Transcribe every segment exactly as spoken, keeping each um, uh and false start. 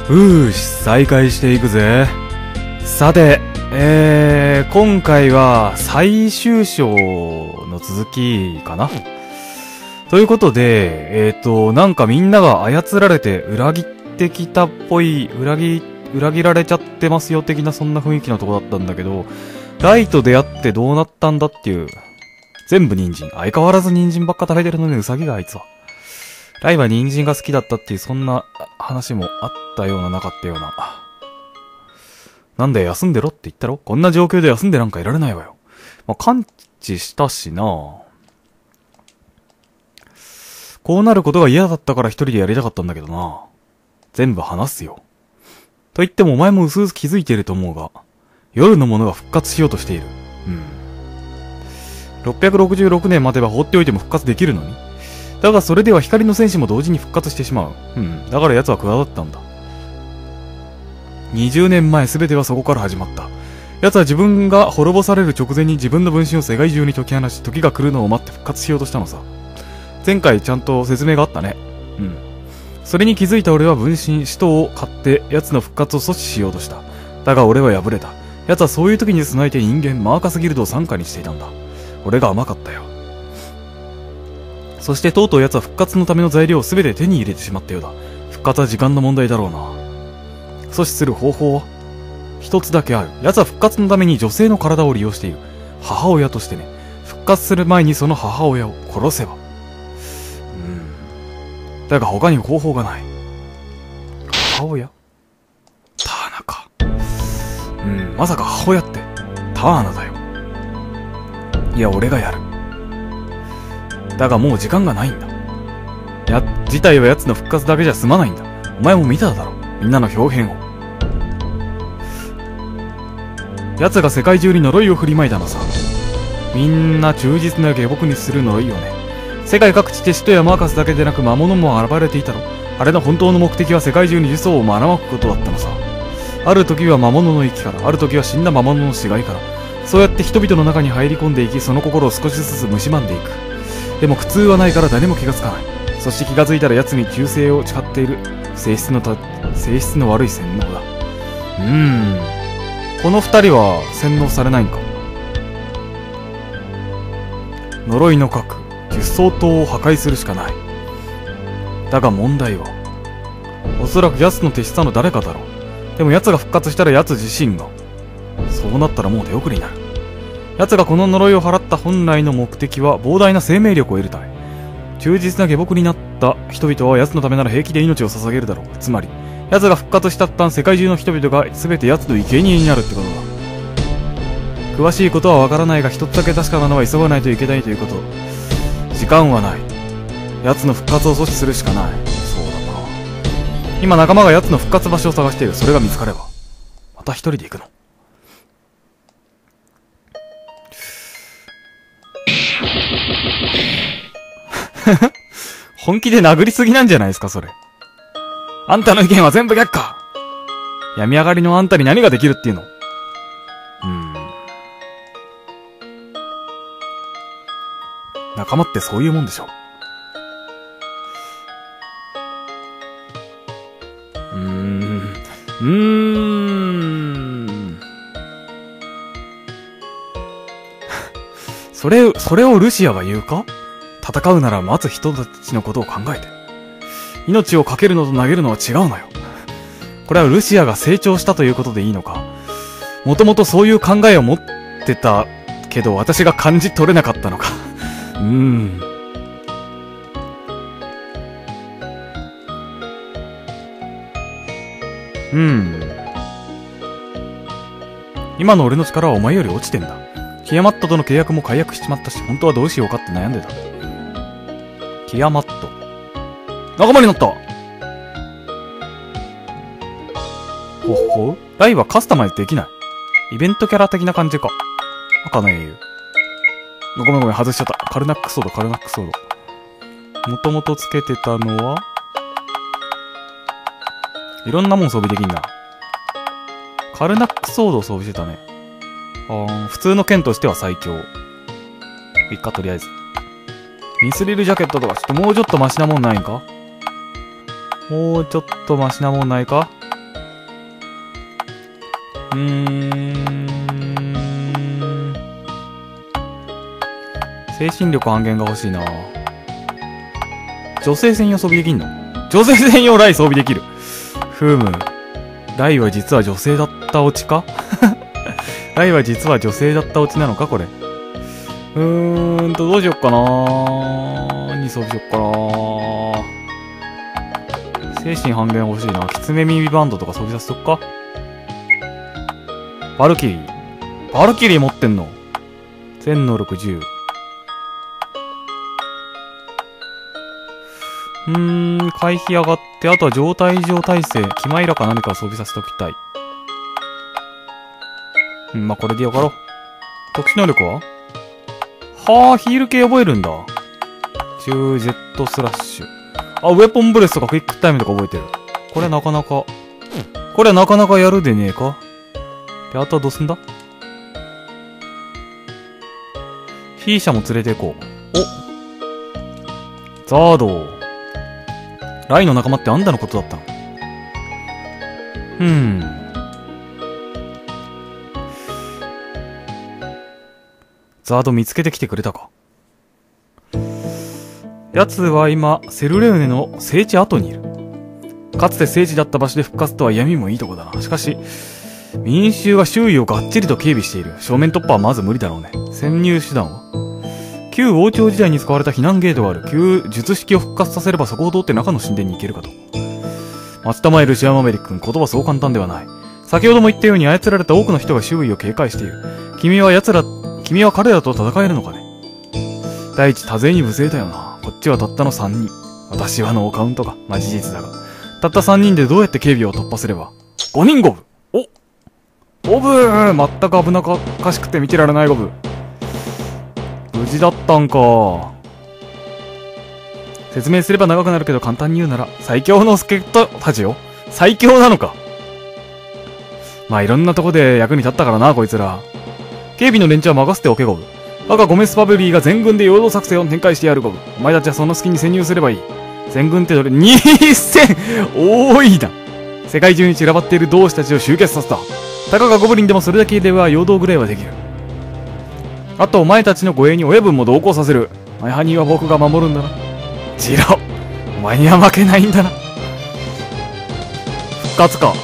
うーし、再開していくぜ。さて、えー、今回は最終章の続きかな。ということで、えーと、なんかみんなが操られて裏切ってきたっぽい、裏切、裏切られちゃってますよ的なそんな雰囲気のとこだったんだけど、ライと出会ってどうなったんだっていう。全部人参。相変わらず人参ばっか食べてるのにウサギがあいつは。ライは人参が好きだったっていうそんな話もあったようななかったような。なんだよ休んでろって言ったろ。こんな状況で休んでなんかいられないわよ。まあ、感知したしな。こうなることが嫌だったから一人でやりたかったんだけどな。全部話すよ。と言ってもお前もうすうす気づいていると思うが、夜のものが復活しようとしている。うん。ろっぴゃくろくじゅうろくねん待てば放っておいても復活できるのに。だがそれでは光の戦士も同時に復活してしまう。うん。だから奴は加わったんだ。にじゅうねんまえ全てはそこから始まった。奴は自分が滅ぼされる直前に自分の分身を世界中に解き放し、時が来るのを待って復活しようとしたのさ。前回ちゃんと説明があったね。うん。それに気づいた俺は分身、使徒を買って奴の復活を阻止しようとした。だが俺は敗れた。奴はそういう時に備えて人間、マーカスギルドを傘下にしていたんだ。俺が甘かったよ。そしてとうとう奴は復活のための材料を全て手に入れてしまったようだ。復活は時間の問題だろうな。阻止する方法は一つだけある。奴は復活のために女性の体を利用している。母親としてね。復活する前にその母親を殺せば。うん。だが他に方法がない。母親ターナか。うん、まさか母親ってターナだよ。いや、俺がやる。だがもう時間がないんだ。や、事態は奴の復活だけじゃ済まないんだ。お前も見ただろ。みんなの表現を。奴が世界中に呪いを振りまいたのさ。みんな忠実な下僕にする呪いをね。世界各地で使徒やマーカスだけでなく魔物も現れていたろ。あれの本当の目的は世界中に呪詛をばらまくことだったのさ。ある時は魔物の息から、ある時は死んだ魔物の死骸から。そうやって人々の中に入り込んでいき、その心を少しずつ蝕んでいく。でも苦痛はないから誰も気がつかない。そして気がついたら奴に忠誠を誓っている。性質のた、性質の悪い洗脳だ。うーん。この二人は洗脳されないんか。呪いの核、十相当を破壊するしかない。だが問題は、おそらく奴の手下の誰かだろう。でも奴が復活したら奴自身が。そうなったらもう手遅れになる。奴がこの呪いを払った本来の目的は膨大な生命力を得るため。忠実な下僕になった人々は奴のためなら平気で命を捧げるだろう。つまり、奴が復活した途端世界中の人々が全て奴の生贄になるってことだ。詳しいことはわからないが一つだけ確かなのは急がないといけないということ。時間はない。奴の復活を阻止するしかない。そうだな。今仲間が奴の復活場所を探している。それが見つかれば。また一人で行くの。本気で殴りすぎなんじゃないですか、それ。あんたの意見は全部逆か。病み上がりのあんたに何ができるっていうの。うーん。仲間ってそういうもんでしょ。うーん。うーん。それ、それをルシアが言うか？戦うなら待つ人たちのことを考えて。命をかけるのと投げるのは違うのよ。これはルシアが成長したということでいいのか？もともとそういう考えを持ってたけど私が感じ取れなかったのか。うーん。うん。今の俺の力はお前より落ちてんだ。キヤマットとの契約も解約しちまったし、本当はどうしようかって悩んでた。キヤマット。仲間になった。ほほライはカスタマイズできない。イベントキャラ的な感じか。赤の英雄。ごめんごめん、外しちゃった。カルナックソード、カルナックソード。もともとつけてたのは、いろんなもん装備できんな。カルナックソードを装備してたね。あー、普通の剣としては最強。いっか、とりあえず。ミスリルジャケットとか、ちょっともうちょっとマシなもんないんか？もうちょっとマシなもんないか？ ーん。精神力半減が欲しいな。女性専用装備できんの？女性専用ライ装備できる。ふむ。ライは実は女性だったオチかライは実は女性だったオチなのかこれ。うーんと、どうしよっかなー。何装備しよっかなー。精神半減欲しいな。キツネ耳バンドとか装備させとくか。バルキリー。バルキリー持ってんの？全能力じゅう。うーん、回避上がって、あとは状態異常耐性、キマイラか何かを装備させておきたい。うん、まあ、これでよかろう。特殊能力ははあ、ヒール系覚えるんだ。じゅう、ジェットスラッシュ。あ、ウェポンブレスとかクイックタイムとか覚えてる。これなかなか、これなかなかやるでねえか。で、あとはどうすんだ？フィーシャも連れて行こう。お！ザードー。ライの仲間ってあんたのことだったの？ふーん。ザード見つけてきてくれたか。奴は今、セルレウネの聖地跡にいる。かつて聖地だった場所で復活とは闇もいいとこだな。しかし、民衆が周囲をがっちりと警備している。正面突破はまず無理だろうね。潜入手段は旧王朝時代に使われた避難ゲートがある。旧術式を復活させればそこを通って中の神殿に行けるかと。待ちたまえるシアマメリック君、言葉そう簡単ではない。先ほども言ったように操られた多くの人が周囲を警戒している。君は奴ら、君は彼らと戦えるのかね。第一、多勢に無勢だよな。こっちはたったのさんにん。私はノーカウントか。まあ、事実だが。たったさんにんでどうやって警備を突破すれば。ごにんゴブ。おゴブー、全く危なかかしくて見てられないゴブ。無事だったんか。説明すれば長くなるけど簡単に言うなら、最強の助っ人たちよ。最強なのか。まあいろんなとこで役に立ったからな、こいつら。警備の連中は任せておけ、ゴブ。我がゴメスパブリーが全軍で陽動作戦を展開してやる、ゴブ。お前たちはその隙に潜入すればいい。全軍ってどれ？にせん！多いな。世界中に散らばっている同志たちを集結させた。たかがゴブリンでもそれだけでは陽動ぐらいはできる。あとお前たちの護衛に親分も同行させる。マイハニーは僕が守るんだな。ジロー、お前には負けないんだな。復活か。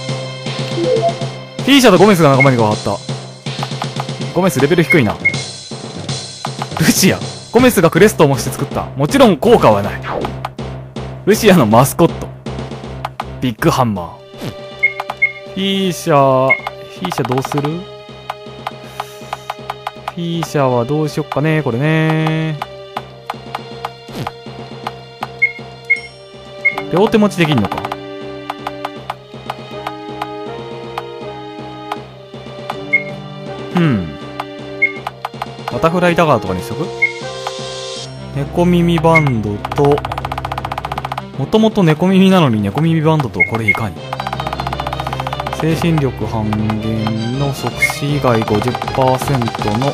フィーシャとゴメスが仲間に変わった。ゴメスレベル低いな。ルシア。ゴメスがクレストを模して作った。もちろん効果はない。ルシアのマスコット。ビッグハンマー。フィーシャー、フィーシャどうする？フィーシャーはどうしよっかね、これね。両手持ちできんのか。うん。バタフライダガーとかにしとく？猫耳バンドと、もともと猫耳なのに猫耳バンドとこれいかに？精神力半減の即死以外 ごじゅっパーセント の、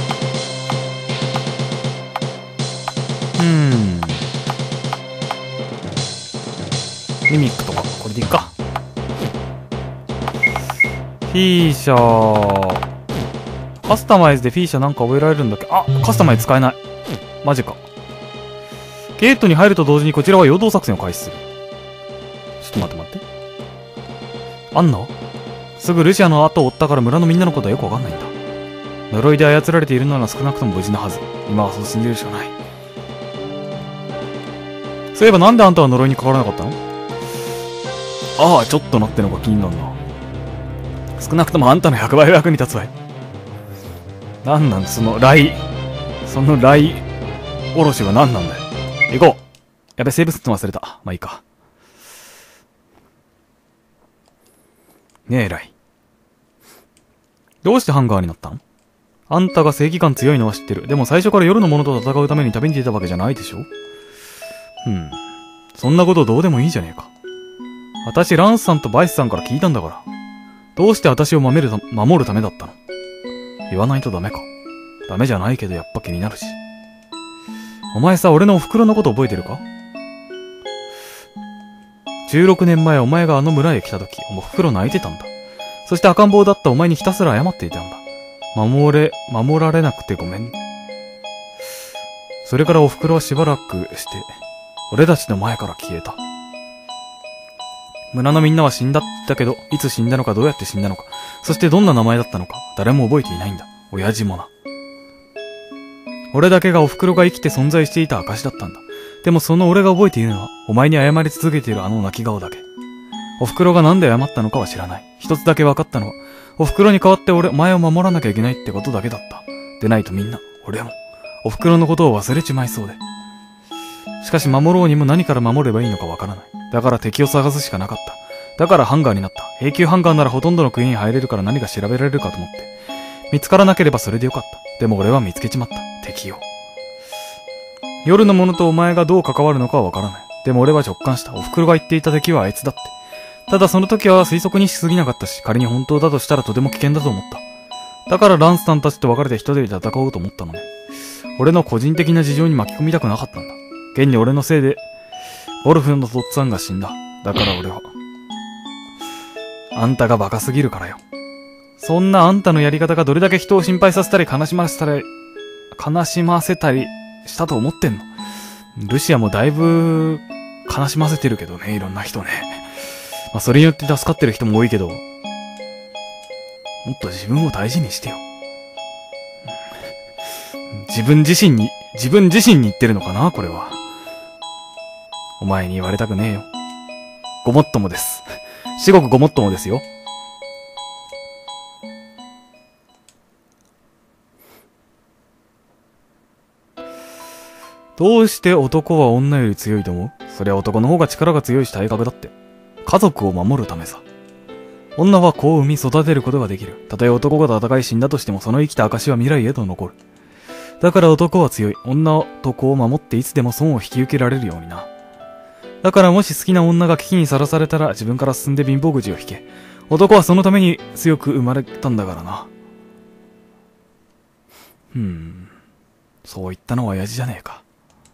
うーん。ミミックとか、これでいいか。フィーシャー。カスタマイズでフィーシャーなんか覚えられるんだっけ？あ、カスタマイズ使えない。マジか。ゲートに入ると同時にこちらは陽動作戦を開始する。ちょっと待って待って。あんの？すぐルシアの後を追ったから村のみんなのことはよくわかんないんだ。呪いで操られているなら少なくとも無事なはず。今はそう信じるしかない。そういえばなんであんたは呪いにかからなかったの？ああ、ちょっとなってのが気になるな。少なくともあんたのひゃくばいは役に立つわい。なんなんその雷、その雷おろしは何なんだよ。行こう。やべ、セーブすって忘れた。まあいいか。ねえ、ライ。どうしてハンガーになったの？あんたが正義感強いのは知ってる。でも最初から夜の者と戦うために旅に出たわけじゃないでしょ？うん。そんなことどうでもいいじゃねえか。私、ランスさんとバイスさんから聞いたんだから。どうして私を守るた、守るためだったの？言わないとダメか。ダメじゃないけどやっぱ気になるし。お前さ、俺のお袋のこと覚えてるか？じゅうろくねんまえお前があの村へ来た時、お袋泣いてたんだ。 そして赤ん坊だったお前にひたすら謝っていたんだ。守れ、守られなくてごめん。それからお袋はしばらくして、俺たちの前から消えた。村のみんなは死んだってけど、いつ死んだのかどうやって死んだのか、そしてどんな名前だったのか、誰も覚えていないんだ。親父もな。俺だけがお袋が生きて存在していた証だったんだ。でもその俺が覚えているのは、お前に謝り続けているあの泣き顔だけ。お袋がなんで謝ったのかは知らない。一つだけ分かったのは、お袋に代わって俺、お前を守らなきゃいけないってことだけだった。でないとみんな、俺も、お袋のことを忘れちまいそうで。しかし守ろうにも何から守ればいいのかわからない。だから敵を探すしかなかった。だからハンガーになった。永久ハンガーならほとんどの国に入れるから何か調べられるかと思って。見つからなければそれでよかった。でも俺は見つけちまった。敵を。夜のものとお前がどう関わるのかはわからない。でも俺は直感した。お袋が言っていた敵はあいつだって。ただその時は推測にしすぎなかったし、仮に本当だとしたらとても危険だと思った。だからランスさんたちと別れて一人で戦おうと思ったのね。俺の個人的な事情に巻き込みたくなかったんだ。現に俺のせいで、ゴルフのとっつぁんが死んだ。だから俺は。あんたがバカすぎるからよ。そんなあんたのやり方がどれだけ人を心配させたり悲しませたり、悲しませたりしたと思ってんの。ルシアもだいぶ悲しませてるけどね、いろんな人ね。まあそれによって助かってる人も多いけど、もっと自分を大事にしてよ。自分自身に、自分自身に言ってるのかな、これは。お前に言われたくねえよ。ごもっともです。至極ごもっともですよ。どうして男は女より強いと思う？そりゃ男の方が力が強いし体格だって。家族を守るためさ。女は子を産み育てることができる。たとえ男が戦い死んだとしてもその生きた証は未来へと残る。だから男は強い。女と子を守っていつでも損を引き受けられるようにな。だからもし好きな女が危機にさらされたら自分から進んで貧乏くじを引け。男はそのために強く生まれたんだからな。うーん。そう言ったのは親父じゃねえか。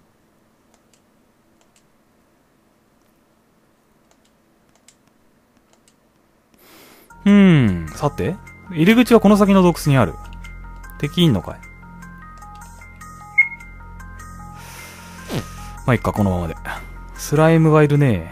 うーん。さて、入り口はこの先の洞窟にある。敵いんのかい？まあ、いっか、このままで。スライムがいるね。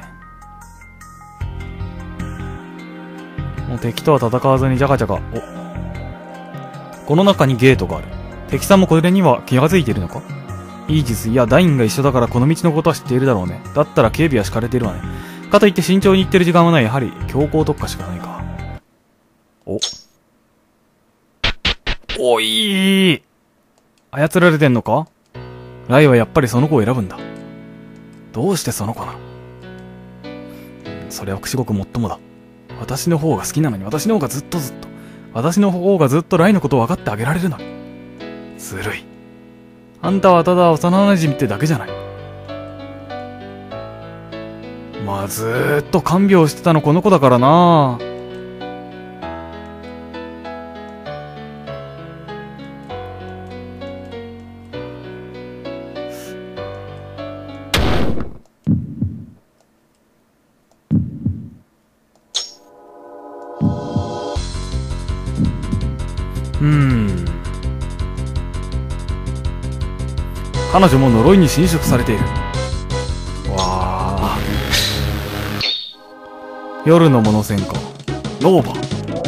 もう敵とは戦わずにジャカジャカ。お。この中にゲートがある。敵さんもこれには気がついているのか？イージス、いや、ダインが一緒だからこの道のことは知っているだろうね。だったら警備は敷かれているわね。かといって慎重に行ってる時間はない。やはり、強行特化しかないか。お。おいー操られてんのか？ライはやっぱりその子を選ぶんだ。どうしてその子なの？それは至極もっともだ。私の方が好きなのに、私の方がずっとずっと。私の方がずっとライのことを分かってあげられるのに。ずるい。あんたはただ幼馴染ってだけじゃない。まあ、ずーっと看病してたのこの子だからな。うーん。彼女も呪いに侵食されている。わあ。夜のモノ戦か。ノーバ。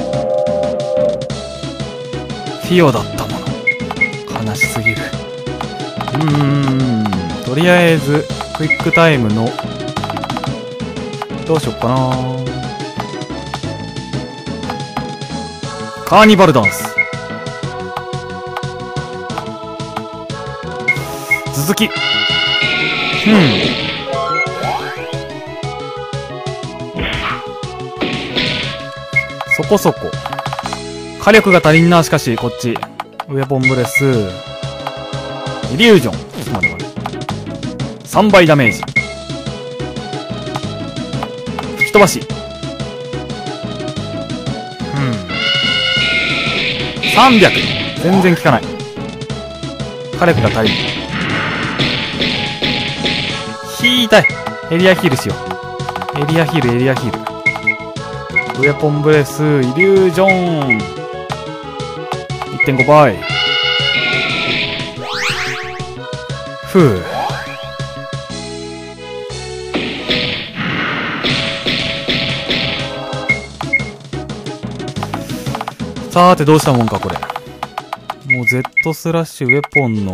フィオだったもの。悲しすぎる。うーん。とりあえず、クイックタイムの、どうしよっかな。カーニバルダンス。続き。うん。そこそこ。火力が足りんな、しかし、こっち。ウェポンブレス。イリュージョン。ちょっと待って待って。さんばいダメージ。吹き飛ばし。うん。さんびゃく。全然効かない。火力が足りん。ひー痛い。エリアヒールしよう。エリアヒール、エリアヒール。 ウェポンブレス、イリュージョン いってんご 倍。ふう。さーてどうしたもんかこれ。もう Z スラッシュウェポンの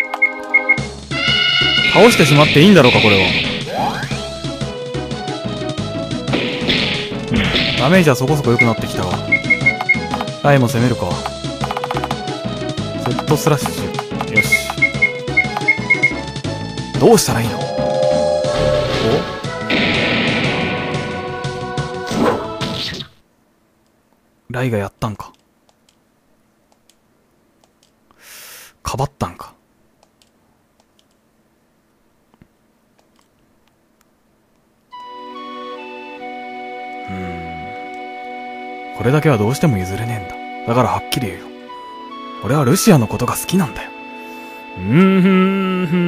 倒してしまっていいんだろうかこれは。うん、ダメージはそこそこ良くなってきたわ。ライも攻めるか。 Z スラッシュ。よし、どうしたらいいの。お、ライがやったんか。かばったんか。うーん、これだけはどうしても譲れねえんだ。だからはっきり言うよ。俺はルシアのことが好きなんだよ。うーんふ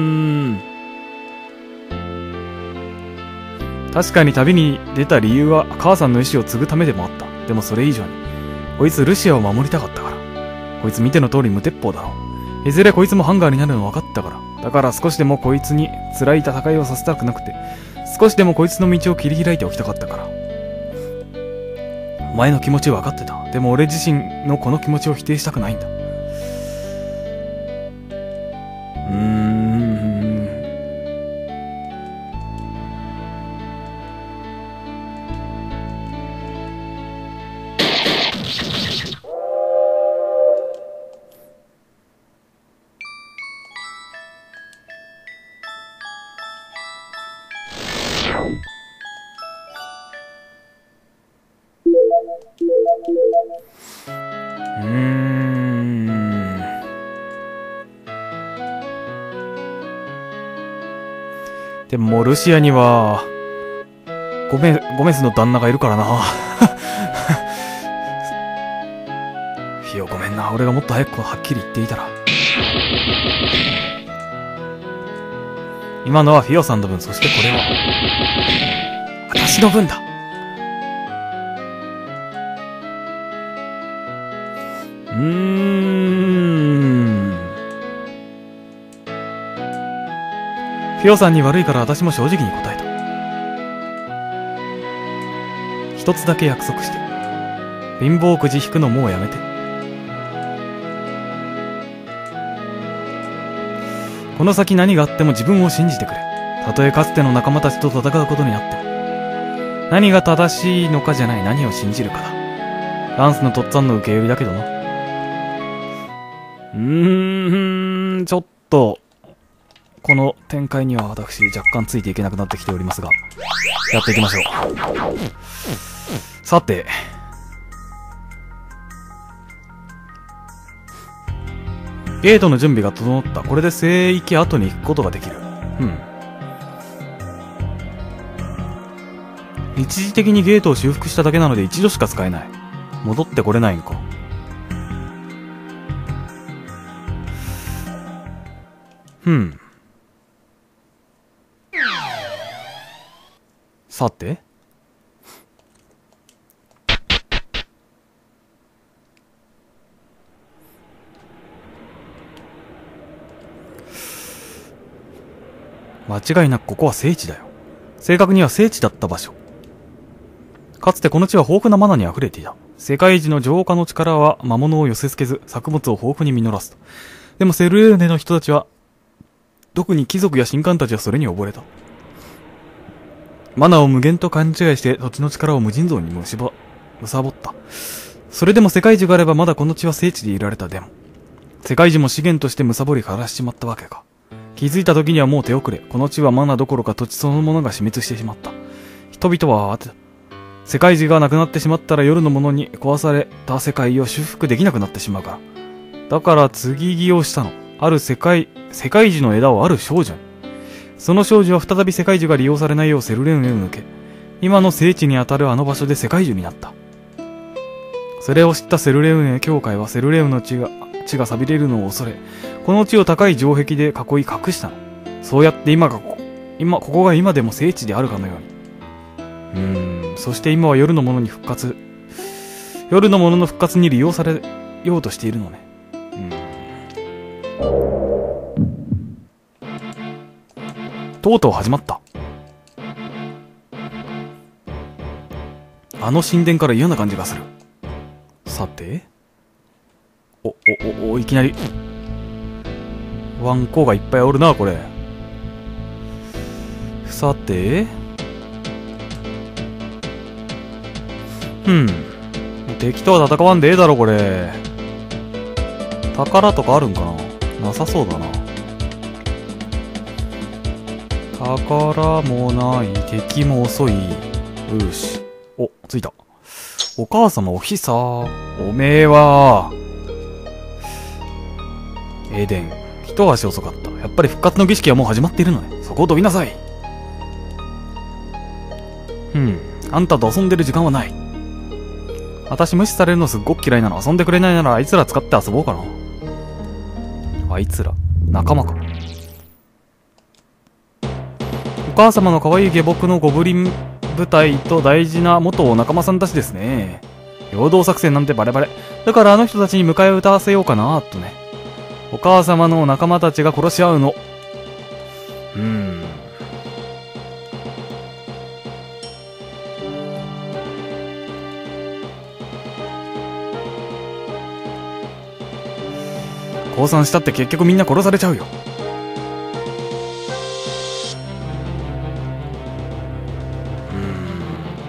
ーん。確かに旅に出た理由は母さんの意志を継ぐためでもあった。でもそれ以上にこいつルシアを守りたかったから。こいつ見ての通り無鉄砲だろう。いずれこいつもハンガーになるの分かったから。だから少しでもこいつに辛い戦いをさせたくなくて、少しでもこいつの道を切り開いておきたかったから。お前の気持ちは分かってた。でも俺自身のこの気持ちを否定したくないんだ。うーん。うーん。でももうルシアにはゴメゴメスの旦那がいるからな。フィオごめんな。俺がもっと早くはっきり言っていたら。今のはフィオさんの分、そしてこれは私の分だ。うーん。フィオさんに悪いから私も正直に答えた。一つだけ約束して。貧乏くじ引くのもうやめて。この先何があっても自分を信じてくれ。たとえかつての仲間たちと戦うことになっても。何が正しいのかじゃない、何を信じるかだ。ランスのとっつぁんの受け売りだけどな。うーん、ちょっと、この展開には私若干ついていけなくなってきておりますが、やっていきましょう。さて、ゲートの準備が整った。これで聖域後に行くことができる。うん。一時的にゲートを修復しただけなので一度しか使えない。戻ってこれないんか。ふん。さて。間違いなくここは聖地だよ。正確には聖地だった場所。かつてこの地は豊富なマナに溢れていた。世界一の浄化の力は魔物を寄せ付けず、作物を豊富に実らすと。でもセルエーネの人たちは、特に貴族や神官たちはそれに溺れた。マナを無限と勘違いして土地の力を無尽蔵にむしば、むさぼった。それでも世界樹があればまだこの地は聖地でいられた。でも、世界樹も資源としてむさぼり枯らしちまったわけか。気づいた時にはもう手遅れ。この地はマナどころか土地そのものが死滅してしまった。人々は慌てた。世界樹がなくなってしまったら夜のものに壊された世界を修復できなくなってしまうから。だから継ぎ木をしたの。ある世界、世界樹の枝をある少女に。その少女は再び世界樹が利用されないようセルレウンへ抜け、今の聖地にあたるあの場所で世界樹になった。それを知ったセルレウンへ教会はセルレウンの血が、血が錆びれるのを恐れ、この地を高い城壁で囲い隠したの。そうやって今がここ、今、ここが今でも聖地であるかのように。うーん、 そして今は夜のものに復活、夜のものの復活に利用されようとしているのね。うん。とうとう始まった。あの神殿から嫌な感じがする。さて、お、お、お、お、いきなりワンコがいっぱいおるな、これ。さて、うん。敵とは戦わんでええだろ、これ。宝とかあるんかな？なさそうだな。宝もない、敵も遅い。よし。お、着いた。お母様おひさ。おめえは。エデン。一足遅かった。やっぱり復活の儀式はもう始まっているのね。そこをどきなさい。うん。あんたと遊んでる時間はない。私無視されるのすっごく嫌いなの。遊んでくれないならあいつら使って遊ぼうかな。あいつら、仲間か。お母様の可愛い下僕のゴブリン部隊と大事な元お仲間さんたちですね。陽動作戦なんてバレバレ。だからあの人たちに迎え歌わせようかなとね。お母様の仲間たちが殺し合うの。うーん。降参したって結局みんな殺されちゃうよ。うーん。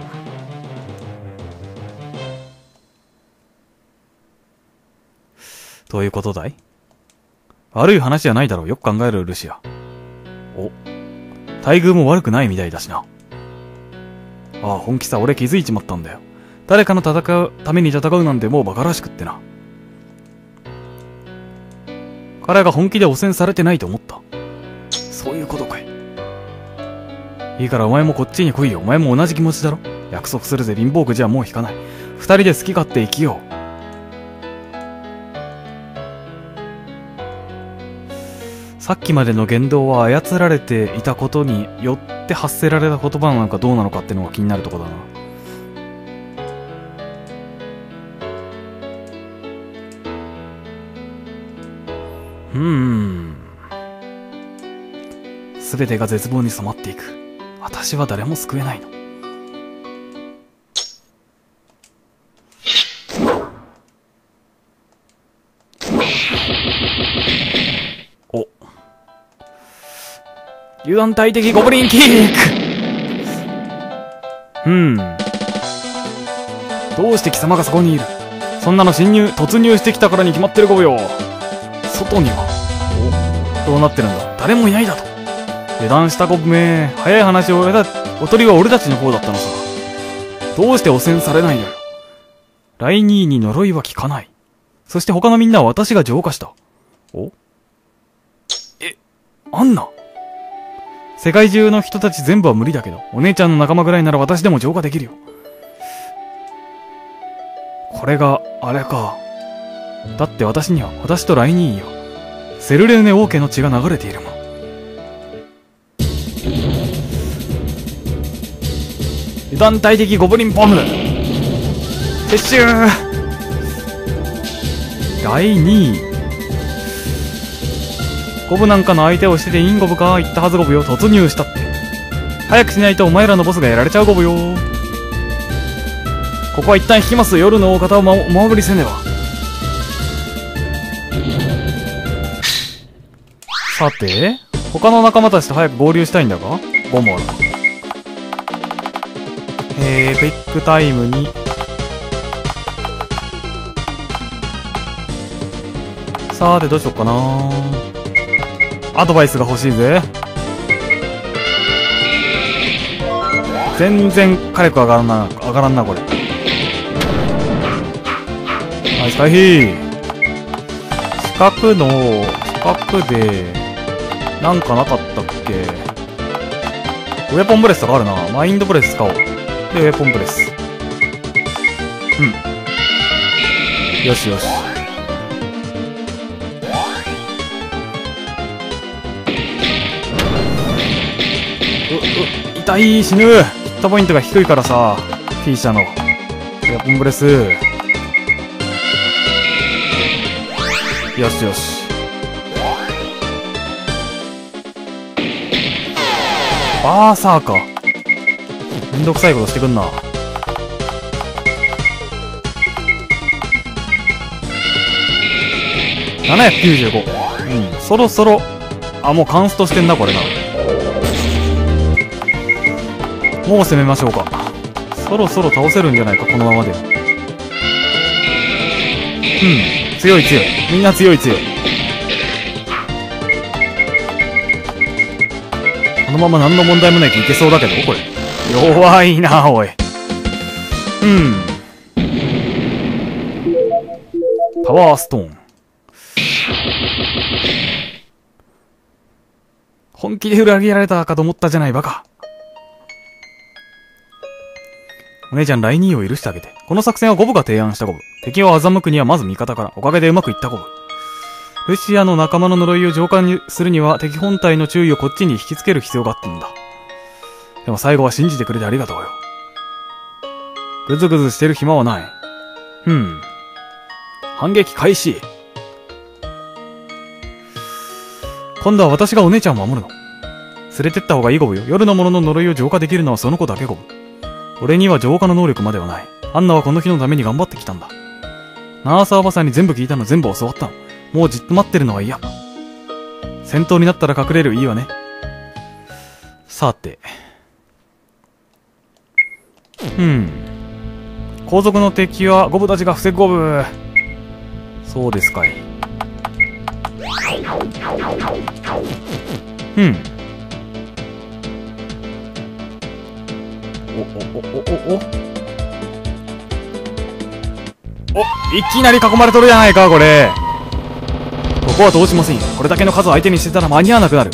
どういうことだい？悪い話じゃないだろう。よく考えるルシア。お、待遇も悪くないみたいだしな。ああ、本気さ、俺気づいちまったんだよ。誰かの戦うために戦うなんてもうバカらしくってな。彼が本気で汚染されてないと思った。そういうことかい。いいからお前もこっちに来いよ。お前も同じ気持ちだろ。約束するぜ。貧乏くじはもう引かない。二人で好き勝手生きよう。さっきまでの言動は操られていたことによって発せられた言葉なのかどうなのかってのが気になるところだな。うーん。すべてが絶望に染まっていく。私は誰も救えないの。お。油断大敵ゴブリンキック。うん。どうして貴様がそこにいる？そんなの侵入、突入してきたからに決まってるゴブよ。外には、お、どうなってるんだ？誰もいないだと。油断したゴブめ。早い話を俺だ、おとりは俺たちの方だったのさ。どうして汚染されないのよ。ライニーに呪いは効かない。そして他のみんなは私が浄化した。お？え、アンナ？世界中の人たち全部は無理だけど、お姉ちゃんの仲間ぐらいなら私でも浄化できるよ。これが、あれか。だって私には、私とライニーよ。セルレーネ王家の血が流れているもん。油断大敵ゴブリンボム撤収。ライニー。ゴブなんかの相手をしてていいんゴブか？言ったはずゴブよ。突入したって。早くしないとお前らのボスがやられちゃうゴブよ。ここは一旦引きます。夜の大方をお守りせねば。さて、他の仲間たちと早く合流したいんだが、ボモラ。えー、ビッグタイムに。さて、どうしよっかな。アドバイスが欲しいぜ。全然火力上がらんな、上がらんな、これ。ナイス回避。四角の、四角で、なんかなかったっけ？ウェポンブレスとかあるな。マインドブレス使おう。で、ウェポンブレス。うん。よしよし。う、う、痛い、死ぬ。ヒットポイントが低いからさ。 T 社のエアポンブレス。よしよし。バーサーか。めんどくさいことしてくんな。ななひゃくきゅうじゅうご。うん、そろそろ、あ、もうカンストしてんな、これな。もう攻めましょうか。そろそろ倒せるんじゃないか、このままで。うん、強い強い。みんな強い強い。このまま何の問題もないといけそうだけど、これ。弱いな、おい。うん。パワーストーン。本気で裏切られたかと思ったじゃない、バカ。お姉ちゃん、ライニーを許してあげて。この作戦はゴブが提案したゴブ。敵を欺くにはまず味方から。おかげでうまくいったゴブ。ルシアの仲間の呪いを浄化にするには敵本体の注意をこっちに引きつける必要があったんだ。でも最後は信じてくれてありがとうよ。ぐずぐずしてる暇はない。ふん。反撃開始。今度は私がお姉ちゃんを守るの。連れてった方がいいゴブよ。夜の者の呪いを浄化できるのはその子だけゴブ。俺には浄化の能力まではない。アンナはこの日のために頑張ってきたんだ。ナーサおばさんに全部聞いたの全部教わったの。もうじっと待ってるのは嫌。戦闘になったら隠れるいいわね。さて。うん。後続の敵はゴブたちが防ぐゴブ。そうですかい。うん。お、お、お、お、お、お。お、いきなり囲まれとるじゃないか、これ。ここはどうしませんよ。これだけの数を相手にしてたら間に合わなくなる。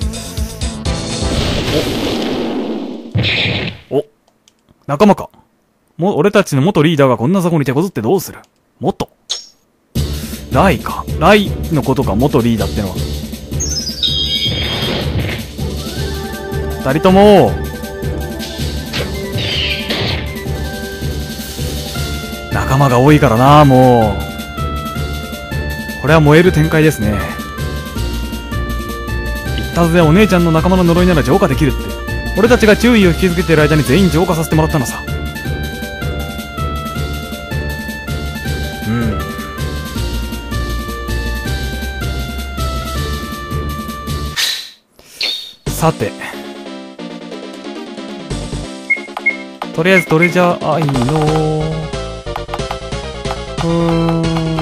お。お。仲間か。もう、俺たちの元リーダーがこんな雑魚に手こずってどうする？もっと。ライか。ライのことか、元リーダーってのは。二人とも、仲間が多いからな、もう。これは燃える展開ですね。言ったぜ、お姉ちゃんの仲間の呪いなら浄化できるって。俺たちが注意を引き付けている間に全員浄化させてもらったのさ。うん。さて。とりあえずトレジャーアイの、うーん、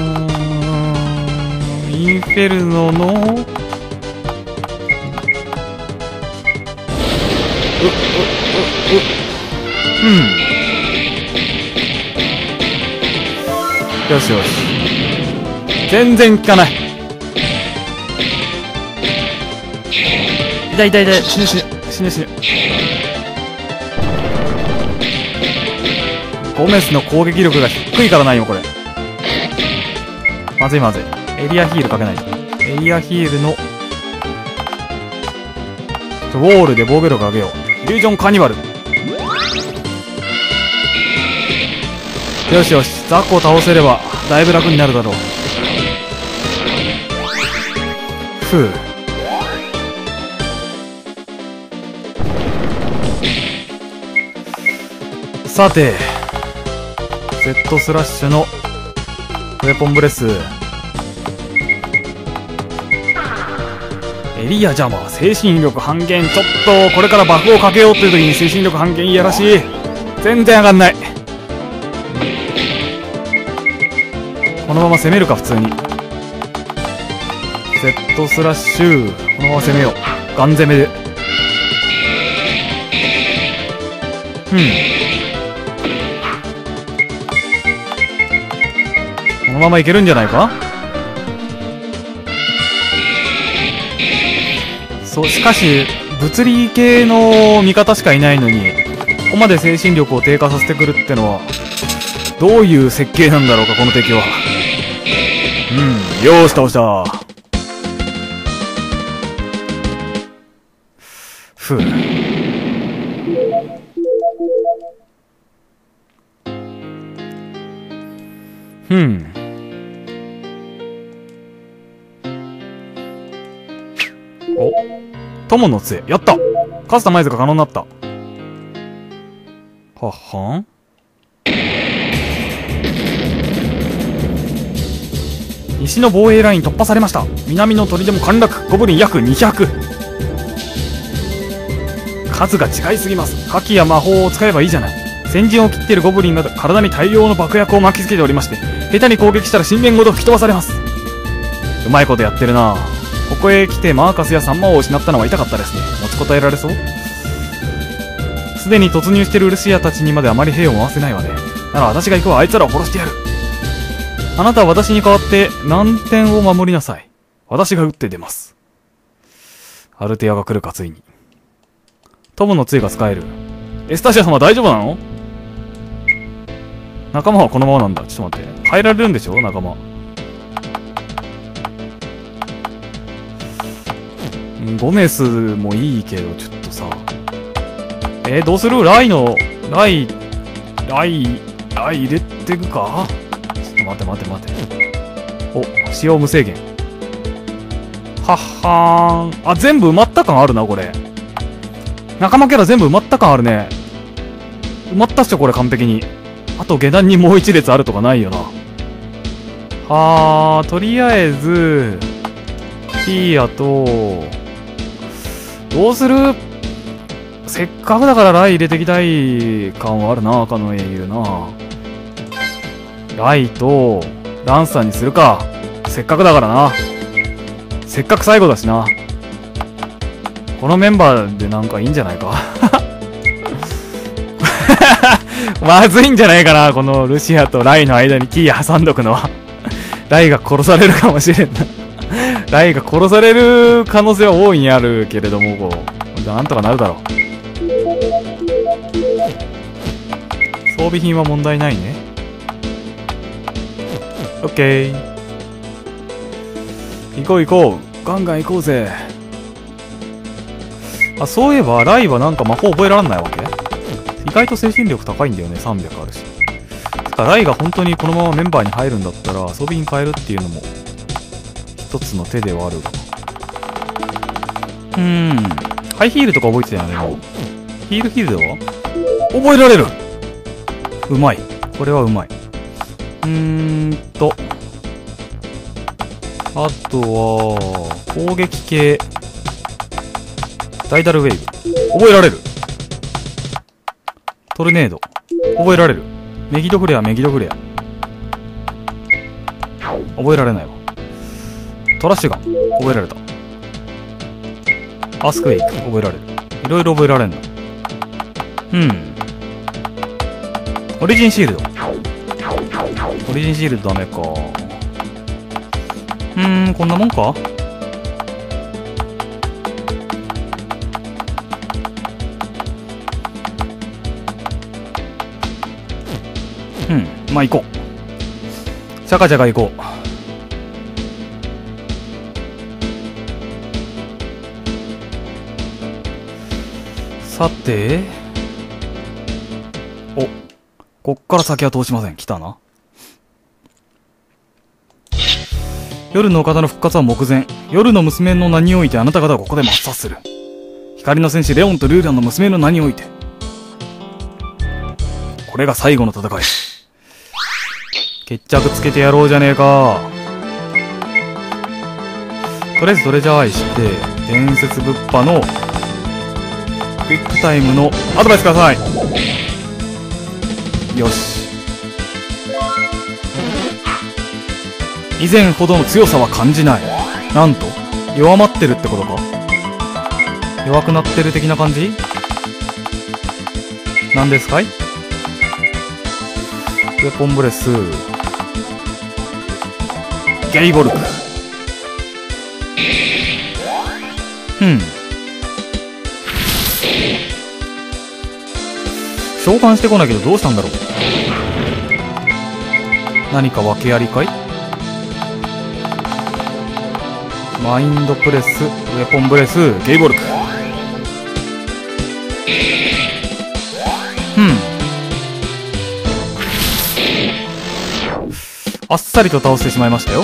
インフェルノの、う、う、う、う、うん。よしよし。全然効かない。痛い痛い痛い。死ぬ死ぬ。死ぬ死ぬ。ゴメスの攻撃力が低いからないよ、これ。まずいまずい。エリアヒールかけないと。エリアヒールの、ウォールで防御力上げよう。イリュージョンカーニバル。よしよし。ザコを倒せれば、だいぶ楽になるだろう。ふう。さて、Z スラッシュのウェポンブレス。エリアジャマー、精神力半減。ちょっと、これからバフをかけようっていう時に精神力半減いやらしい。全然上がんない。このまま攻めるか、普通に。Z スラッシュ、このまま攻めよう。ガン攻めで。うん。このままいけるんじゃないか。そう、しかし、物理系の味方しかいないのに、ここまで精神力を低下させてくるってのは、どういう設計なんだろうか、この敵は。うん、よーし、倒した。ふぅ。 ふん。お、友の杖。やった！カスタマイズが可能になった。はっはん？西の防衛ライン突破されました。南の砦も陥落。ゴブリン約にひゃく。数が違いすぎます。火器や魔法を使えばいいじゃない。先陣を切っているゴブリンが体に大量の爆薬を巻きつけておりまして、下手に攻撃したら神殿ごと吹き飛ばされます。うまいことやってるな。ここへ来てマーカスやサンマを失ったのは痛かったですね。持ちこたえられそう？すでに突入しているルシアたちにまであまり兵を回せないわね。なら私が行くわ。あいつらを殺してやる。あなたは私に代わって難点を守りなさい。私が撃って出ます。アルテアが来るか、ついに。トムの杖が使える。エスタシア様大丈夫なの？仲間はこのままなんだ。ちょっと待って。変えられるんでしょ仲間。ゴメスもいいけど、ちょっとさ。えー、どうする？ライの、ライ、ライ、ライ入れてくか？ちょっと待って待って待って。お、使用無制限。はっはーん。あ、全部埋まった感あるな、これ。仲間キャラ全部埋まった感あるね。埋まったっしょ、これ完璧に。あと下段にもう一列あるとかないよな。はー、とりあえず、キーヤと、どうする？せっかくだからライ入れてきたい感はあるな、赤の英雄な。ライと、ランサーにするか。せっかくだからな。せっかく最後だしな。このメンバーでなんかいいんじゃないかまずいんじゃないかな、このルシアとライの間にキー挟んどくのはライが殺されるかもしれんなライが殺される可能性は大いにあるけれども、こうじゃあなんとかなるだろう。装備品は問題ないね。オッケー、行こう行こう、ガンガン行こうぜ。あ、そういえばライはなんか魔法覚えられないわけ？意外と精神力高いんだよね。さんびゃくあるし。つかライが本当にこのままメンバーに入るんだったら装備品変えるっていうのも一つの手ではあるが。うーん、ハイヒールとか覚えてたよね。もうヒールヒールでは覚えられる。うまい、これはうまい。うーんとあとは攻撃系ダイダルウェーブ覚えられる。トルネード覚えられる。メギドフレアメギドフレア覚えられないわ。トラッシュガン覚えられた。アースクエイク覚えられる。いろいろ覚えられんな。うんオリジンシールドオリジンシールドダメか。うーんこんなもんか。うん、まあ行こう。チャカチャカ行こう。さて、お、こっから先は通しません。来たな。夜の方の復活は目前。夜の娘の名においてあなた方はここで抹殺する。光の戦士レオンとルーランの娘の名において。これが最後の戦い。決着つけてやろうじゃねえか。とりあえずトレジャー愛して伝説物販のクイックタイムのアドバイスください。よし、以前ほどの強さは感じない。なんと弱まってるってことか。弱くなってる的な感じなんですかい。ウェポンブレスゲイボルク。ふん、召喚してこないけどどうしたんだろう。何か訳ありかい。マインドプレスウェポンブレスゲイボルク。ふん、 あっさりと倒してしまいましたよ。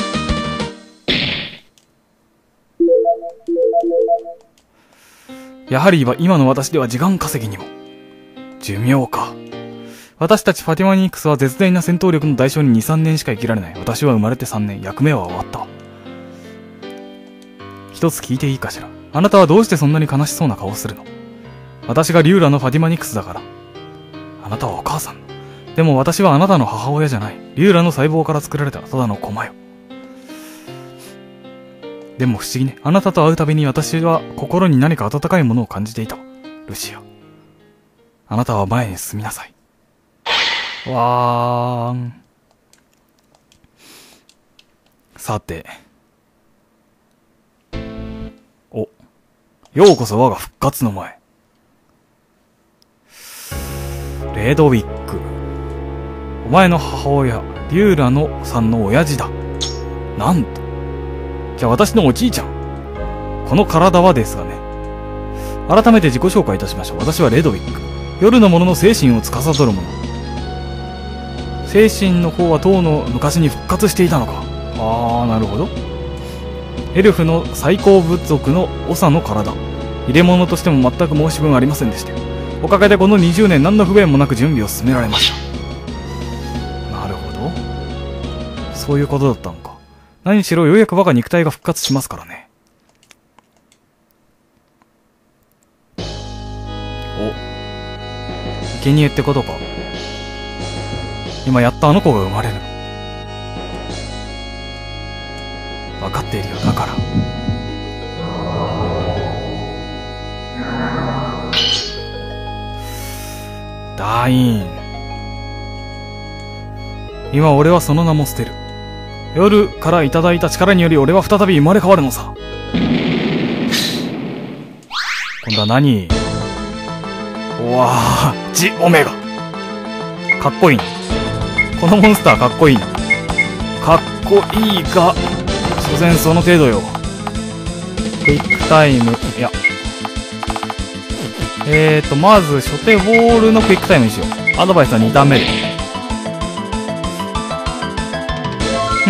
やはり今の私では時間稼ぎにも。寿命か。私たちファティマニクスは絶大な戦闘力の代償にに、さんねんしか生きられない。私は生まれてさんねん。役目は終わった。一つ聞いていいかしら。あなたはどうしてそんなに悲しそうな顔をするの？私がリュウラのファティマニクスだから。あなたはお母さん。でも私はあなたの母親じゃない。リュウラの細胞から作られたただの駒よ。でも不思議ね。あなたと会うたびに私は心に何か温かいものを感じていた。ルシア。あなたは前に進みなさい。わーん。さて。お。ようこそ我が復活の前。レドウィック。お前の母親、リュウラのさんの親父だ。なんと。じゃあ私のおじいちゃん。この体はですがね。改めて自己紹介いたしましょう。私はレドウィック。夜の者の精神を司る者。精神の方は当の昔に復活していたのか。あー、なるほど。エルフの最高部族の長の体。入れ物としても全く申し分ありませんでしたよ。おかげでこのにじゅうねん何の不便もなく準備を進められました。なるほど。そういうことだったのか。何しろようやく我が肉体が復活しますからね。お。生贄ってことか。今やっとあの子が生まれるの。分かっているよ。だから。ダイーン。今俺はその名も捨てる。夜からいただいた力により俺は再び生まれ変わるのさ。今度は何？うわぁ、ジ・オメガ。かっこいいな。このモンスターかっこいいな。かっこいいが、所詮その程度よ。クイックタイム、いや。えーと、まず、初手ボールのクイックタイムにしよう。アドバイスはにターン目で。うん。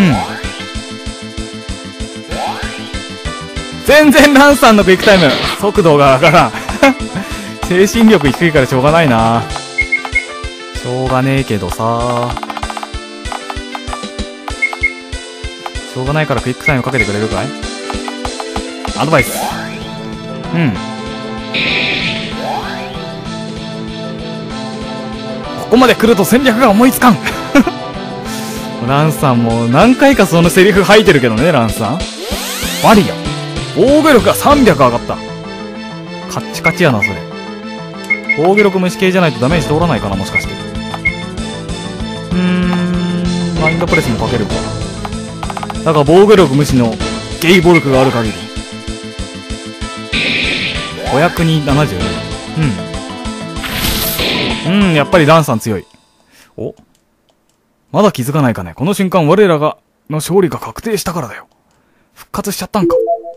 全然ランさんのクイックタイム、速度が上がらん。精神力低いからしょうがないな。しょうがねえけどさ。しょうがないからクイックタイムかけてくれるかい？アドバイス。うん。ここまで来ると戦略が思いつかん。ランさんも何回かそのセリフ吐いてるけどね、ランさん。マリア。防御力がさんびゃく上がった。カッチカチやな、それ。防御力無視系じゃないとダメージ通らないかな、もしかして。うーん、マインドプレスもかけるか。だから防御力無視のゲイボルクがある限り。ごひゃくにななじゅう。うん。うん、やっぱりランさん強い。お？まだ気づかないかね。この瞬間我らが、の勝利が確定したからだよ。復活しちゃったんか。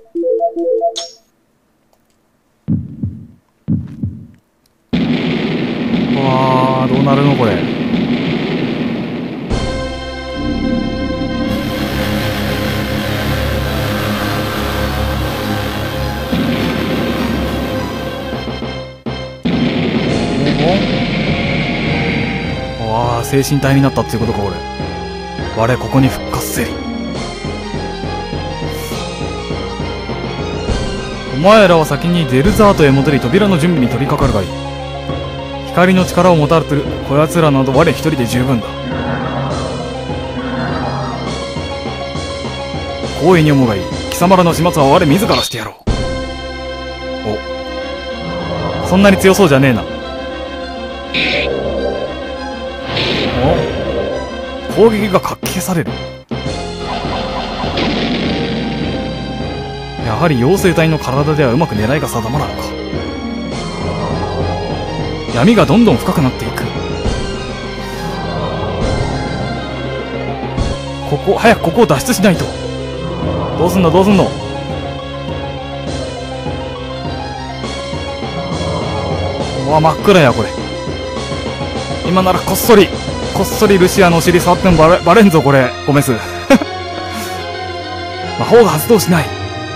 わー、どうなるのこれ。わー、精神体になったっていうことか、俺。我ここに復活せり。お前らは先にデルザートへ戻り扉の準備に取り掛かるがいい。光の力を持たれてるこやつらなど我一人で十分だ。光栄に思うがいい。貴様らの始末は我自らしてやろう。お、そんなに強そうじゃねえな。お、攻撃がかき消される。やはり妖精体の体ではうまく狙いが定まらんか。闇がどんどん深くなっていく。ここ、早くここを脱出しないと。どうすんのどうすんの。うわ、真っ暗やこれ。今ならこっそりこっそりルシアのお尻触ってもバレ、バレんぞ、これ。ゴメス。魔法が発動しない。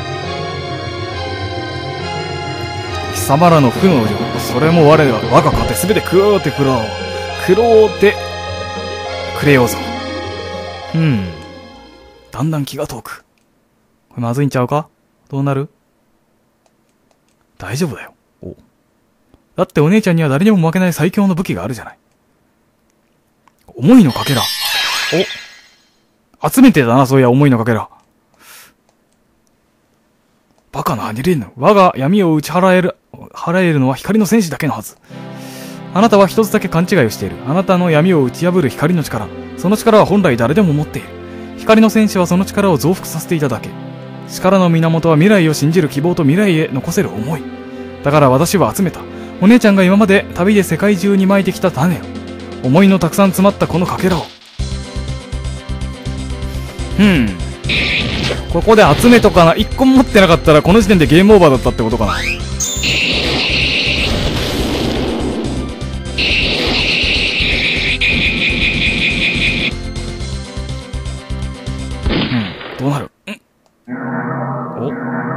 貴様らの負のそれも我ら、我が糧すべて食ろうて食ろう。食ろうて、くれようぞ。うん。だんだん気が遠く。これまずいんちゃうか？どうなる？大丈夫だよ。お。だってお姉ちゃんには誰にも負けない最強の武器があるじゃない。思いのかけら。お。集めてたな、そういや、思いのかけら。バカなアニレーヌ。我が闇を打ち払える、払えるのは光の戦士だけのはず。あなたは一つだけ勘違いをしている。あなたの闇を打ち破る光の力。その力は本来誰でも持っている。光の戦士はその力を増幅させていただけ。力の源は未来を信じる希望と未来へ残せる思い。だから私は集めた。お姉ちゃんが今まで旅で世界中に撒いてきた種を。思いのたくさん詰まったこのかけらを。うん。ここで集めとかな。一個も持ってなかったらこの時点でゲームオーバーだったってことかな。どうなる？ん？お？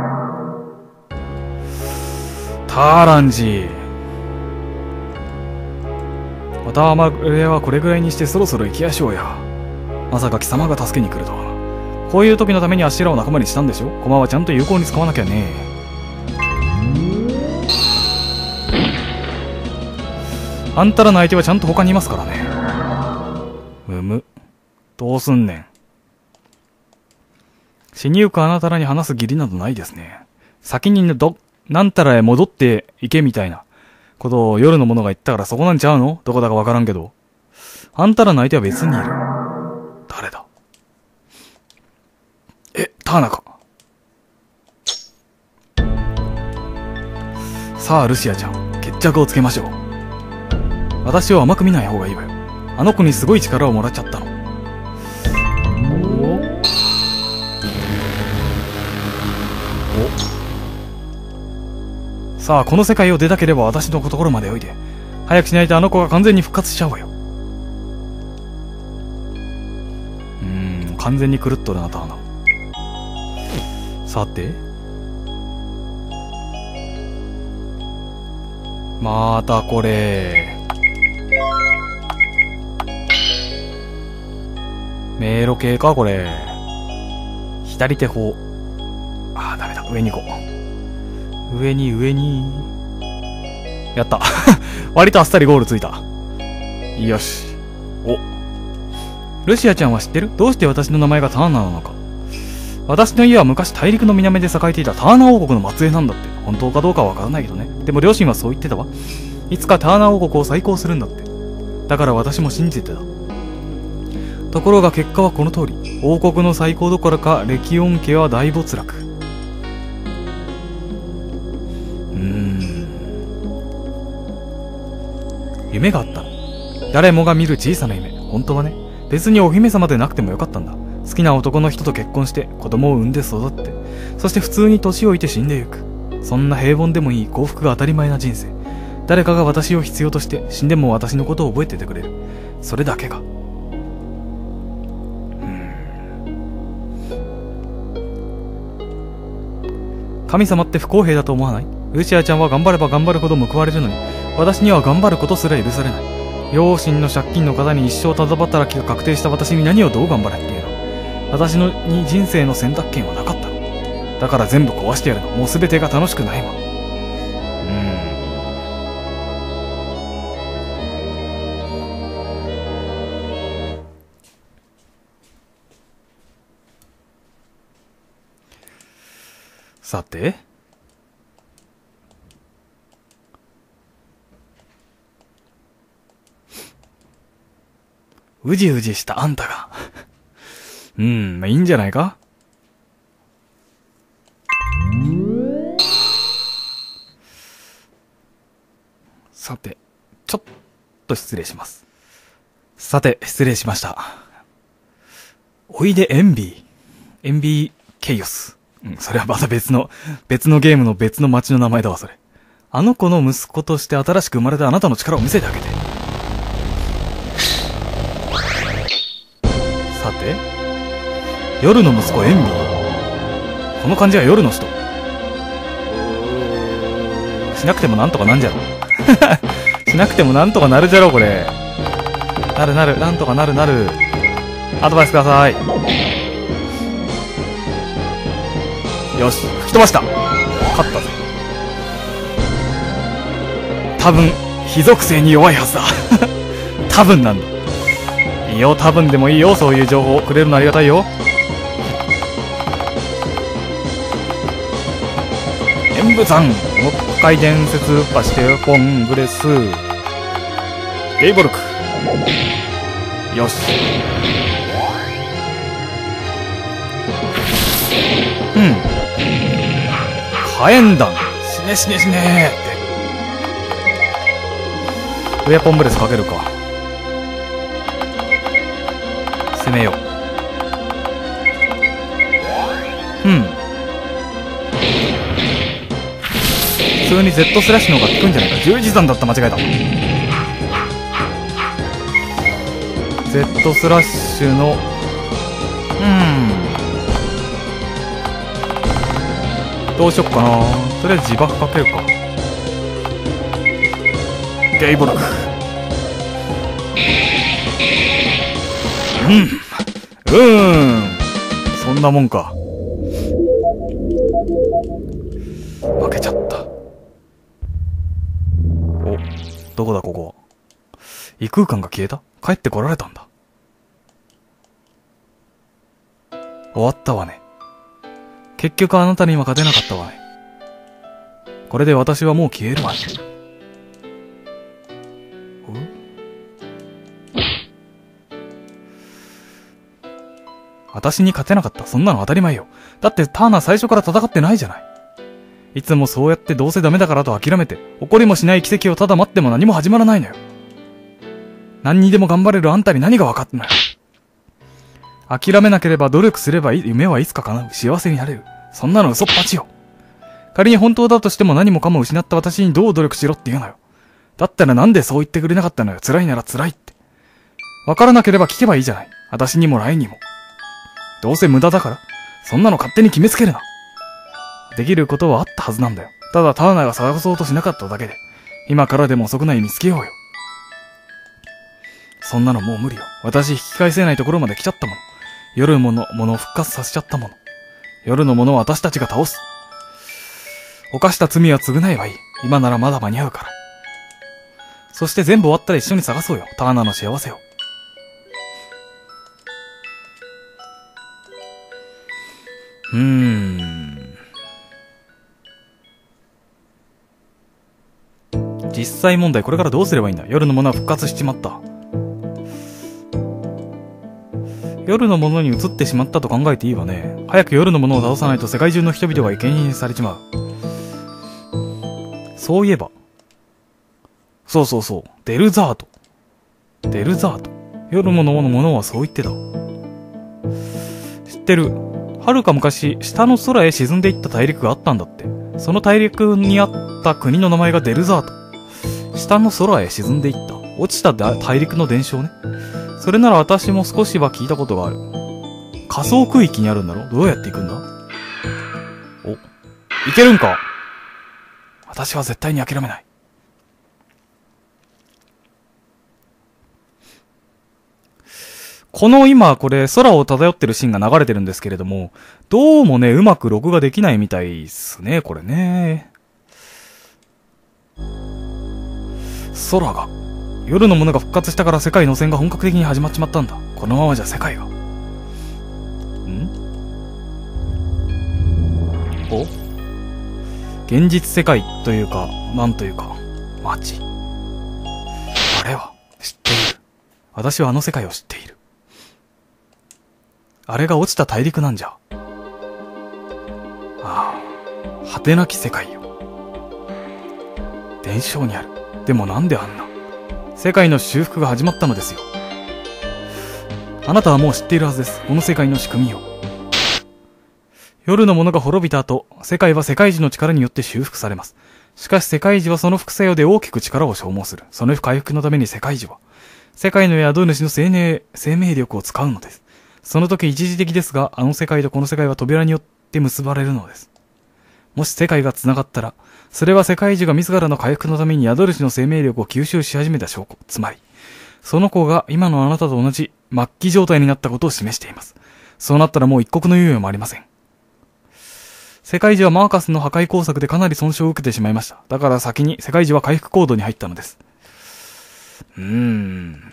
ターランジー。またまれはこれぐらいにしてそろそろ行きやしょうや。まさか貴様が助けに来るとは。こういう時のためにアシラを仲間にしたんでしょ？駒はちゃんと有効に使わなきゃね。あんたらの相手はちゃんと他にいますからね。むむ。どうすんねん。死にゆくあなたらに話す義理などないですね。先にど、なんたらへ戻って行けみたいなことを夜の者が言ったからそこなんちゃうの？どこだかわからんけど。あんたらの相手は別にいる。誰だ？え、ターナか。さあ、ルシアちゃん、決着をつけましょう。私を甘く見ない方がいいわよ。あの子にすごい力をもらっちゃったの。さあ、この世界を出たければ私のところまでおいで。早くしないとあの子が完全に復活しちゃうわよ。うーん、完全に狂っとるな、ターナ。さて。またこれ。迷路系か、これ。左手法。あー、ダメだ。上に行こう。上に上に。やった。割とあっさりゴールついた。よし。お。ルシアちゃんは知ってる？どうして私の名前がターナーなのか。私の家は昔大陸の南で栄えていたターナー王国の末裔なんだって。本当かどうかはわからないけどね。でも両親はそう言ってたわ。いつかターナー王国を再興するんだって。だから私も信じてた。ところが結果はこの通り。王国の再興どころかレキオン家は大没落。うーん。夢があったの。誰もが見る小さな夢。本当はね。別にお姫様でなくてもよかったんだ。好きな男の人と結婚して子供を産んで育って、そして普通に年老いて死んでゆく。そんな平凡でもいい幸福が当たり前な人生。誰かが私を必要として死んでも私のことを覚えててくれる。それだけが。うーん。神様って不公平だと思わない？ルシアちゃんは頑張れば頑張るほど報われるのに、私には頑張ることすら許されない。両親の借金の方に一生ただ働きが確定した私に何をどう頑張れっていうの。私のに人生の選択権はなかったの。だから全部壊してやるの。もう全てが楽しくないわ。うーん。さて。うじうじしたあんたが。うん、まあいいんじゃないか？さて、ちょっと失礼します。さて、失礼しました。おいでエンビー。エンビーケイオス。うん、それはまた別の、別のゲームの別の街の名前だわ、それ。あの子の息子として新しく生まれたあなたの力を見せてあげて。 さて、夜の息子エンビー。この漢字は夜の人。しなくてもなんとかなんじゃろ。しなくてもなんとかなるじゃろ、これ。なるなる、なんとかなるなる。アドバイスください。よし、吹き飛ばした。勝ったぜ。多分、火属性に弱いはずだ。多分なんだ。いいよ、多分でもいいよ、そういう情報をくれるのありがたいよ。演武山、木海伝説うっぱしてコングレス。ゲイボルク。よし。うん。火炎弾。死ね死ね死ねーって。ウェポンブレスかけるか。攻めよう。うん。普通に Z スラッシュの方が効くんじゃないか。十字山だった、間違えた。Z スラッシュの、うん。どうしよっかな。とりあえず自爆かけるか。ゲイボルク。うん。うーん。そんなもんか。負けちゃった。お、どこだここは。異空間が消えた？帰ってこられたんだ。終わったわね。結局あなたには勝てなかったわね。これで私はもう消えるわね。私に勝てなかった。そんなの当たり前よ。だってターナー最初から戦ってないじゃない。いつもそうやってどうせダメだからと諦めて、起こりもしない奇跡をただ待っても何も始まらないのよ。何にでも頑張れるあんたに何が分かったのよ。諦めなければ努力すれば夢はいつか叶う。幸せになれる。そんなの嘘っぱちよ。仮に本当だとしても何もかも失った私にどう努力しろって言うのよ。だったらなんでそう言ってくれなかったのよ。辛いなら辛いって。分からなければ聞けばいいじゃない。私にもライにも。どうせ無駄だから、そんなの勝手に決めつけるな。できることはあったはずなんだよ。ただターナーが探そうとしなかっただけで、今からでも遅くない見つけようよ。そんなのもう無理よ。私引き返せないところまで来ちゃったもの。夜のもの、ものを復活させちゃったもの。夜のものを私たちが倒す。犯した罪は償えばいい。今ならまだ間に合うから。そして全部終わったら一緒に探そうよ。ターナーの幸せを。うーん。実際問題、これからどうすればいいんだ。夜のものは復活しちまった。夜のものに移ってしまったと考えていいわね。早く夜のものを倒さないと世界中の人々が敬遠されちまう。そういえば。そうそうそう。デルザート。デルザート。夜のもののものはそう言ってた。知ってる。はるか昔、下の空へ沈んでいった大陸があったんだって。その大陸にあった国の名前がデルザート。下の空へ沈んでいった。落ちた大陸の伝承ね。それなら私も少しは聞いたことがある。仮想区域にあるんだろ？どうやって行くんだ？お、行けるんか？私は絶対に諦めない。この今これ空を漂ってるシーンが流れてるんですけれども、どうもね、うまく録画できないみたいっすね、これね。空が。夜のものが復活したから世界の戦が本格的に始まっちまったんだ。このままじゃ世界が。ん？お？現実世界というか、なんというか、街。あれは、知っている。私はあの世界を知っている。あれが落ちた大陸なんじゃ。ああ、果てなき世界よ。伝承にある。でもなんであんな。世界の修復が始まったのですよ。あなたはもう知っているはずです。この世界の仕組みを。夜のものが滅びた後、世界は世界樹の力によって修復されます。しかし世界樹はその副作用で大きく力を消耗する。その回復のために世界樹は、世界の宿主の生命、生命力を使うのです。 その時一時的ですが、あの世界とこの世界は扉によって結ばれるのです。もし世界が繋がったら、それは世界中が自らの回復のために宿主の生命力を吸収し始めた証拠。つまり、その子が今のあなたと同じ末期状態になったことを示しています。そうなったらもう一刻の猶予もありません。世界中はマーカスの破壊工作でかなり損傷を受けてしまいました。だから先に世界中は回復行動に入ったのです。うーん。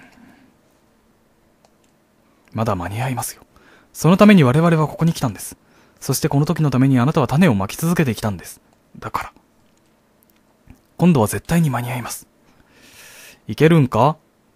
まだ間に合いますよ。そのために我々はここに来たんです。そしてこの時のためにあなたは種をまき続けてきたんです。だから。今度は絶対に間に合います。いけるんか？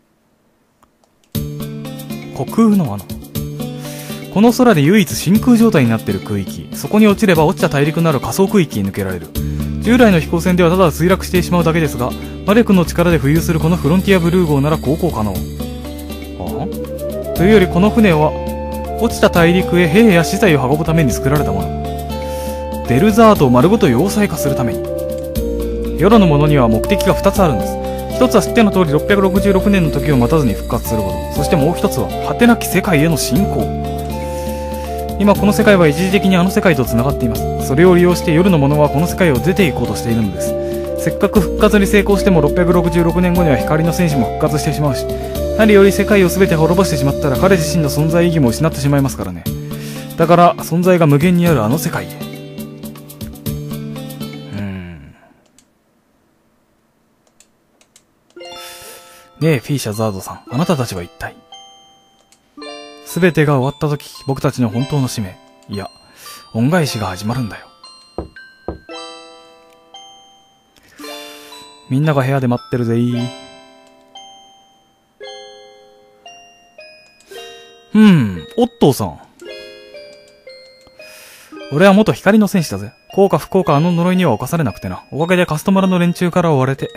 虚空の穴。この空で唯一真空状態になっている空域。そこに落ちれば落ちた大陸のある仮想区域に抜けられる。従来の飛行船ではただ墜落してしまうだけですが、魔力の力で浮遊するこのフロンティアブルー号なら航行可能。はあ？というよりこの船は、落ちた大陸へ兵や資材を運ぶために作られたもの。デルザートを丸ごと要塞化するために。夜のものには目的がふたつあるんです。一つは知っての通りろっぴゃくろくじゅうろくねんの時を待たずに復活すること。そしてもう一つは果てなき世界への進行。今この世界は一時的にあの世界と繋がっています。それを利用して夜の者はこの世界を出ていこうとしているのです。せっかく復活に成功してもろっぴゃくろくじゅうろくねんごには光の戦士も復活してしまうし、何より世界を全て滅ぼしてしまったら彼自身の存在意義も失ってしまいますからね。だから存在が無限にあるあの世界へ。うーん。ねえフィーシャザードさん、あなたたちは一体。すべてが終わったとき、僕たちの本当の使命、いや、恩返しが始まるんだよ。みんなが部屋で待ってるぜー。うん、オットーさん。俺は元光の戦士だぜ。幸か不幸かあの呪いには侵されなくてな。おかげでカスト村の連中から追われて。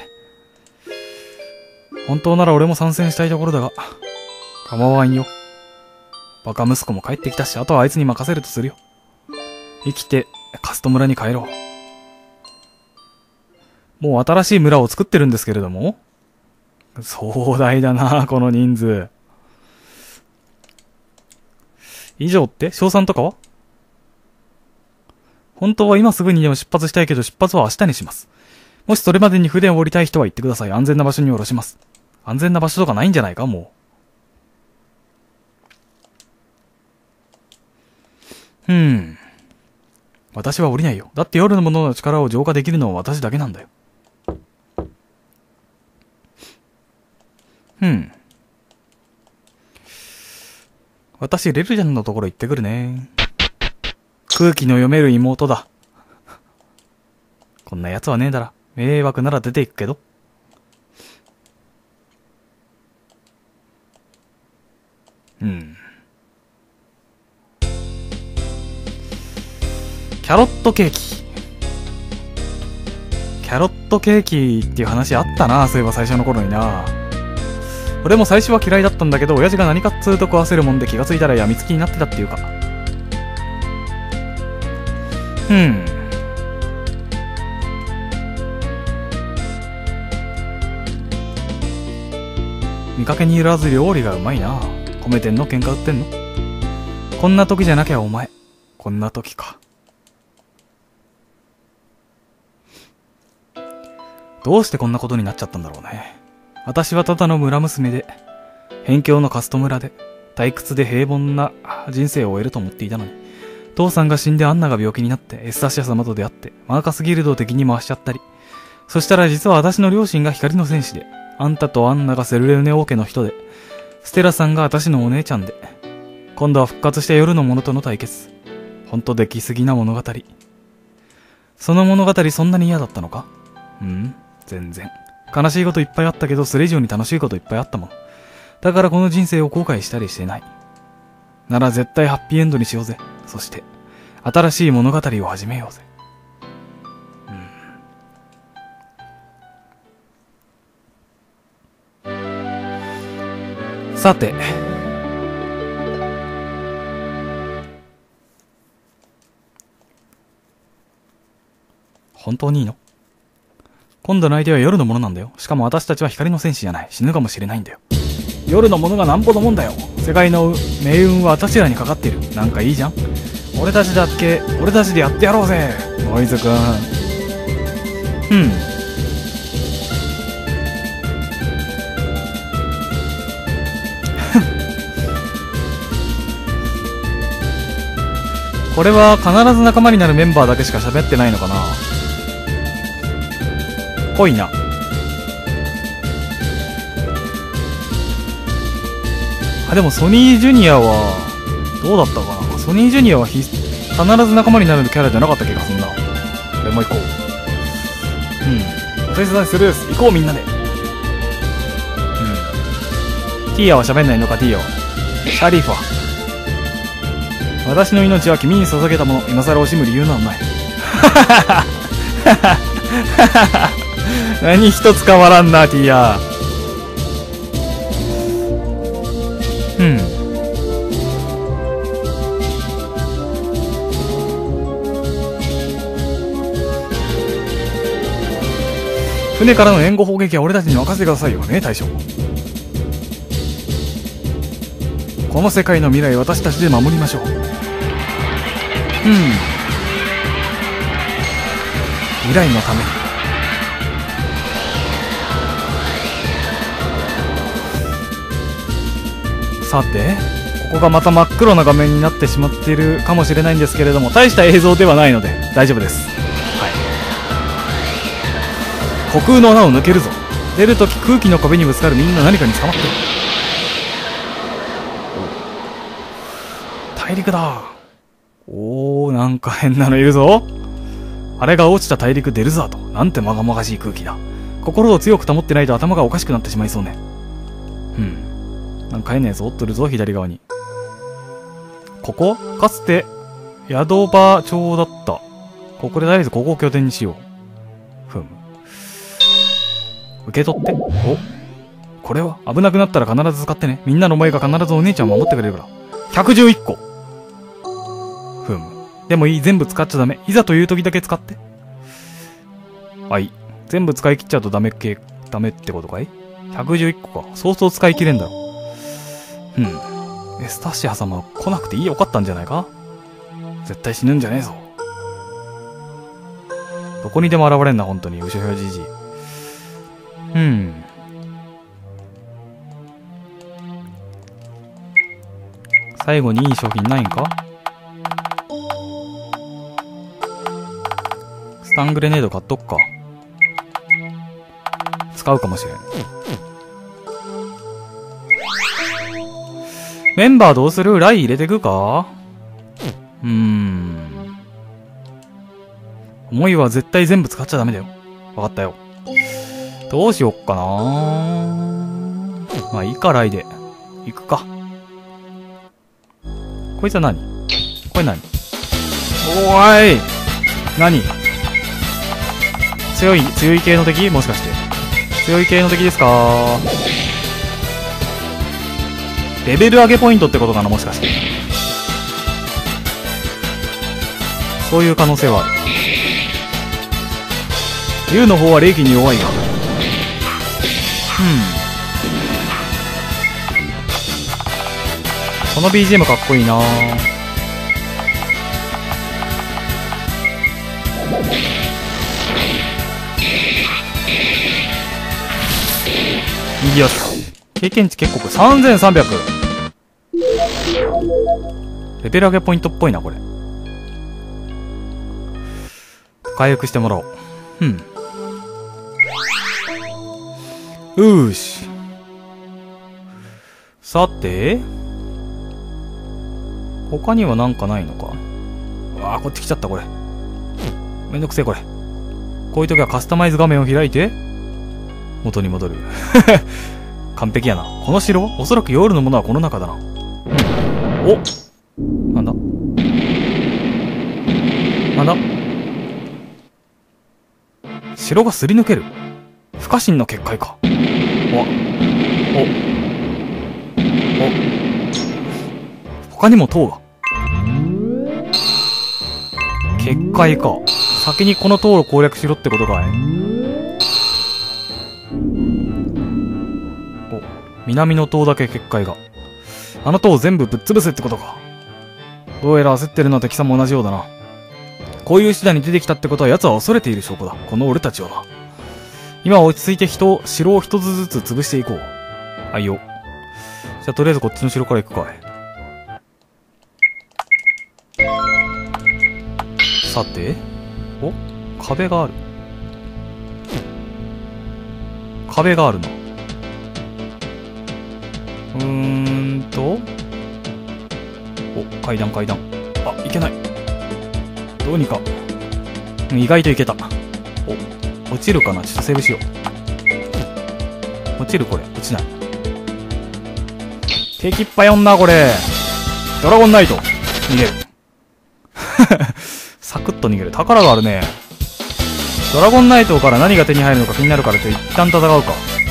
本当なら俺も参戦したいところだが、構わんよ。バカ息子も帰ってきたし、あとはあいつに任せるとするよ。生きて、カスト村に帰ろう。もう新しい村を作ってるんですけれども。壮大だな、この人数。以上って賞賛とかは？本当は今すぐにでも出発したいけど出発は明日にします。もしそれまでに船を降りたい人は言ってください。安全な場所に降ろします。安全な場所とかないんじゃないか、もう。うーん。私は降りないよ。だって夜のものの力を浄化できるのは私だけなんだよ。うん。私、レルジャンのところ行ってくるね。空気の読める妹だ。こんな奴はねえだら。迷惑なら出ていくけど。うん。キャロットケーキ。キャロットケーキっていう話あったな、そういえば最初の頃にな。俺も最初は嫌いだったんだけど、親父が何かっつうと食わせるもんで気がついたら病みつきになってたっていうか。うん。見かけにいらず料理がうまいな。米てんの喧嘩売ってんの？こんな時じゃなきゃお前。こんな時か。どうしてこんなことになっちゃったんだろうね。私はただの村娘で、辺境のカスト村で、退屈で平凡な人生を終えると思っていたのに、父さんが死んでアンナが病気になって、エスタシア様と出会って、マーカスギルドを敵に回しちゃったり、そしたら実は私の両親が光の戦士で、あんたとアンナがセルレウネ王家の人で、ステラさんが私のお姉ちゃんで、今度は復活した夜の者との対決。ほんと出来すぎな物語。その物語そんなに嫌だったのか？うん？全然。悲しいこといっぱいあったけど、それ以上に楽しいこといっぱいあったもん。だからこの人生を後悔したりしてない。なら絶対ハッピーエンドにしようぜ。そして、新しい物語を始めようぜ。うん。さて。本当にいいの？今度の相手は夜のものなんだよ。しかも私たちは光の戦士じゃない。死ぬかもしれないんだよ。夜のものがなんぼのもんだよ。 世界の命運は私らにかかっている。なんかいいじゃん。俺たちだっけ、俺たちでやってやろうぜ、ノイズくん。うん。これは必ず仲間になるメンバーだけしか喋ってないのかな。ぽいな。あ、でもソニージュニアはどうだったかな。ソニージュニアはひ必ず仲間になるキャラじゃなかった気がすんな。これも行こう。うん。お手伝いするです。行こうみんなで。うん。ティーアは喋んないのか、ティーアは。シャリファ。私の命は君に捧げたもの。今更惜しむ理由なんない。何一つ変わらんな、ティーア。うん。船からの援護砲撃は俺たちに任せてくださいよね、大将。この世界の未来を私たちで守りましょう。うん。未来のために。さて、ここがまた真っ黒な画面になってしまっているかもしれないんですけれども、大した映像ではないので大丈夫です。はい。虚空の穴を抜けるぞ。出るとき空気の壁にぶつかる。みんな何かに捕まってる。大陸だ。おー、なんか変なのいるぞ。あれが落ちた大陸デルザート。なんてまがまがしい空気だ。心を強く保ってないと頭がおかしくなってしまいそうね。うん。なんか変なやつおっとるぞ、左側に。ここかつて、ヤドバ町だった。ここでとりあえずここを拠点にしよう。ふむ。受け取って。お。これは危なくなったら必ず使ってね。みんなの思いが必ずお姉ちゃんを守ってくれるから。ひゃくじゅういっこ。ふむ。でもいい、全部使っちゃダメ。いざという時だけ使って。はい。全部使い切っちゃうとダメ系、ダメってことかい ?ひゃくじゅういっこか。そうそう使い切れんだろ。うん。エスタシア様来なくていいよかったんじゃないか。絶対死ぬんじゃねえぞ。どこにでも現れんな、本当に。ウショヒョジジイ。うん。最後にいい商品ないんか。スタングレネード買っとくか。使うかもしれん。メンバーどうする？ライ入れてくか？うーん。思いは絶対全部使っちゃダメだよ。わかったよ。どうしよっかな。まあいいか、ライで。行くか。こいつは何？これ何？おーい！何？強い、強い系の敵？もしかして。強い系の敵ですか？レベル上げポイントってことかな、もしかして。そういう可能性はある。竜の方は霊気に弱いが。うん。この ビージーエム かっこいいなぁ。右よし。経験値結構これさんぜんさんびゃく。レベル上げポイントっぽいな、これ。回復してもらおう。うん。うーし。さて。他にはなんかないのか。うわあ、こっち来ちゃった、これ。めんどくせえ、これ。こういう時はカスタマイズ画面を開いて、元に戻る。完璧やな。この城？おそらく夜のものはこの中だな。お！なんだ？なんだ？城がすり抜ける。不可侵の結界か。お。お。お。他にも塔が。結界か。先にこの塔を攻略しろってことかい。お。南の塔だけ結界が。 あの塔を全部ぶっ潰せってことか。どうやら焦ってるのは敵さんも同じようだな。こういう手段に出てきたってことは奴は恐れている証拠だ。この俺たちはな。今は落ち着いて人、城を一つずつ潰していこう。はいよ。じゃあとりあえずこっちの城から行くかい。さて、お、壁がある。壁があるな。うーんと、お、階段階段。あ、いけない。どうにか。うん、意外といけた。お、落ちるかな。ちょっとセーブしよう。落ちるこれ。落ちない。敵いっぱいおんな、これ。ドラゴンナイト。逃げる。サクッと逃げる。宝があるね。ドラゴンナイトから何が手に入るのか気になるからって一旦戦うか。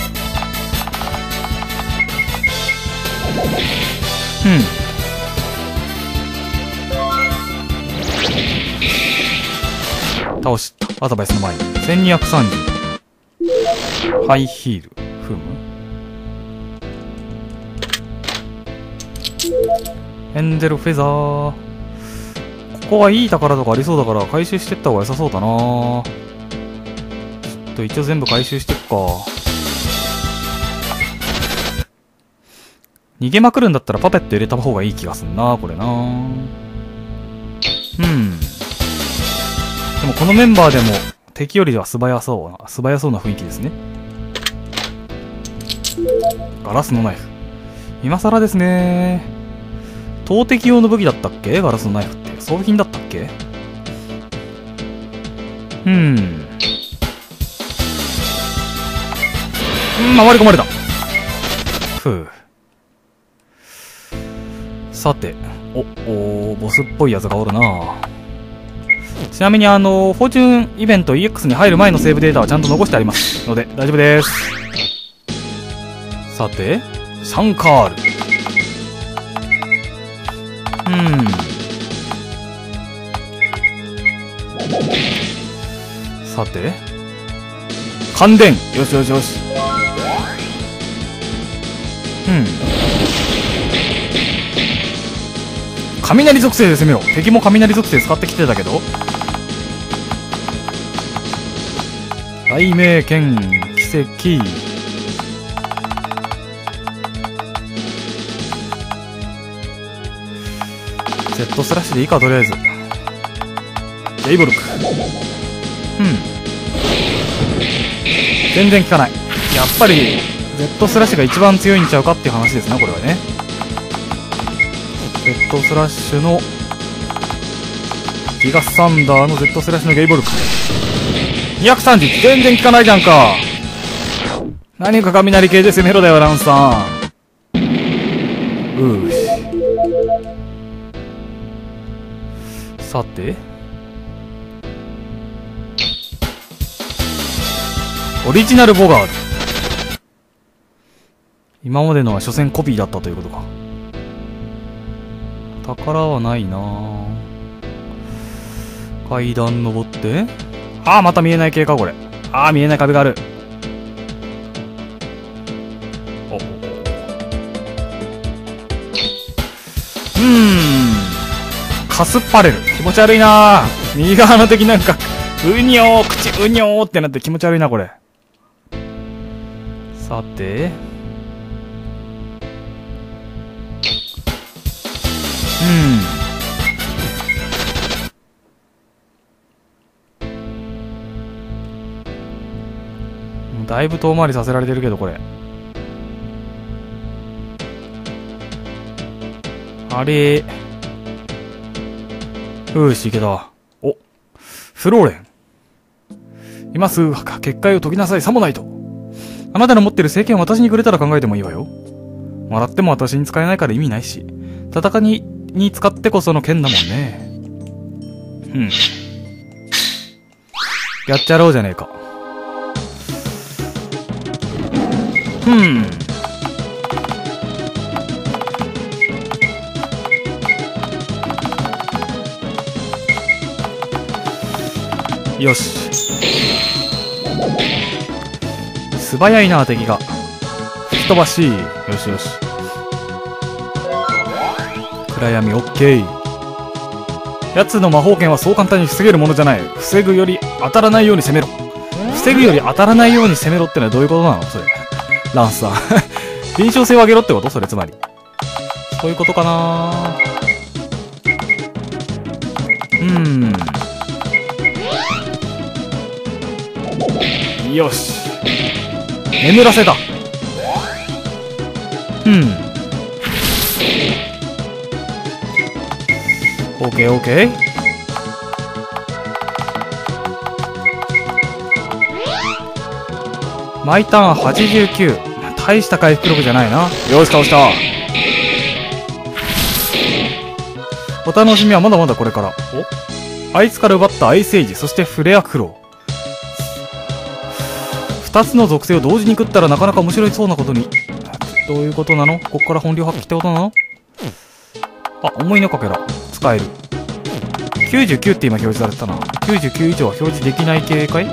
うん。倒した。アドバイスの前に。せんにひゃくさんじゅう。ハイヒール。ふむ。エンゼルフェザー。ここはいい宝とかありそうだから回収してった方が良さそうだな。ちょっと一応全部回収してっか。逃げまくるんだったらパペット入れた方がいい気がすんな、これな。うん。でもこのメンバーでも敵よりは素早そうな、素早そうな雰囲気ですね。ガラスのナイフ。今更ですね。投擲用の武器だったっけ？ガラスのナイフって。装備品だったっけ？うん。うん、回り込まれた。ふう。さて。お、おー、ボスっぽいやつがおるな。ちなみにあの、フォーチュンイベント イーエックス に入る前のセーブデータはちゃんと残してありますので、大丈夫です。さて、シャンカール。うん。さて、感電。よしよしよし。うん。雷属性で攻めろ。敵も雷属性使ってきてたけど。雷鳴剣、奇跡。Z スラッシュでいいか、とりあえず。レイボルク。うん。全然効かない。やっぱり、Z スラッシュが一番強いんちゃうかっていう話ですね、これはね。Z スラッシュの、ギガサンダーの Z スラッシュのゲイボルク。にひゃくさんじゅう、全然効かないじゃんか。何か雷系で攻めろだよ、ランさん。うーし。さて。オリジナルボガール。今までのは所詮コピーだったということか。宝はないなぁ。階段登って。ああ、また見えない系か、これ。ああ、見えない壁がある。お。うーん。カスパレル。気持ち悪いなぁ。右側の敵なんか、うにょー、口うにょーってなって気持ち悪いな、これ。さて。うん。だいぶ遠回りさせられてるけど、これ。あれー。よし、いけた。お。フローレン。今すぐ結界を解きなさい、さもないと。あなたの持ってる聖剣を私にくれたら考えてもいいわよ。もらっても私に使えないから意味ないし。戦いに、に使ってこその剣だもんね。うん。やっちゃろうじゃねえか。うん。よし。素早いな、敵が。吹き飛ばし。よしよし。 暗闇、オッケー。奴の魔法剣はそう簡単に防げるものじゃない。防ぐより当たらないように攻めろ。防ぐより当たらないように攻めろってのはどういうことなのそれ。ランスさん。臨床性を上げろってことそれつまり。そういうことかな。うーん。よし。眠らせた。うん。オッケーオッケー。毎ターンはちじゅうきゅう。大した回復力じゃないな。よし、倒した。お楽しみはまだまだこれから。おあいつから奪ったアイスエイジ、そしてフレアクロー。二つの属性を同時に食ったらなかなか面白いそうなことに。どういうことなの？こっから本領発揮ってことなの？あ、思いのかけら。使える。きゅうじゅうきゅうって今表示されてたな。きゅうじゅうきゅう以上は表示できない系かい？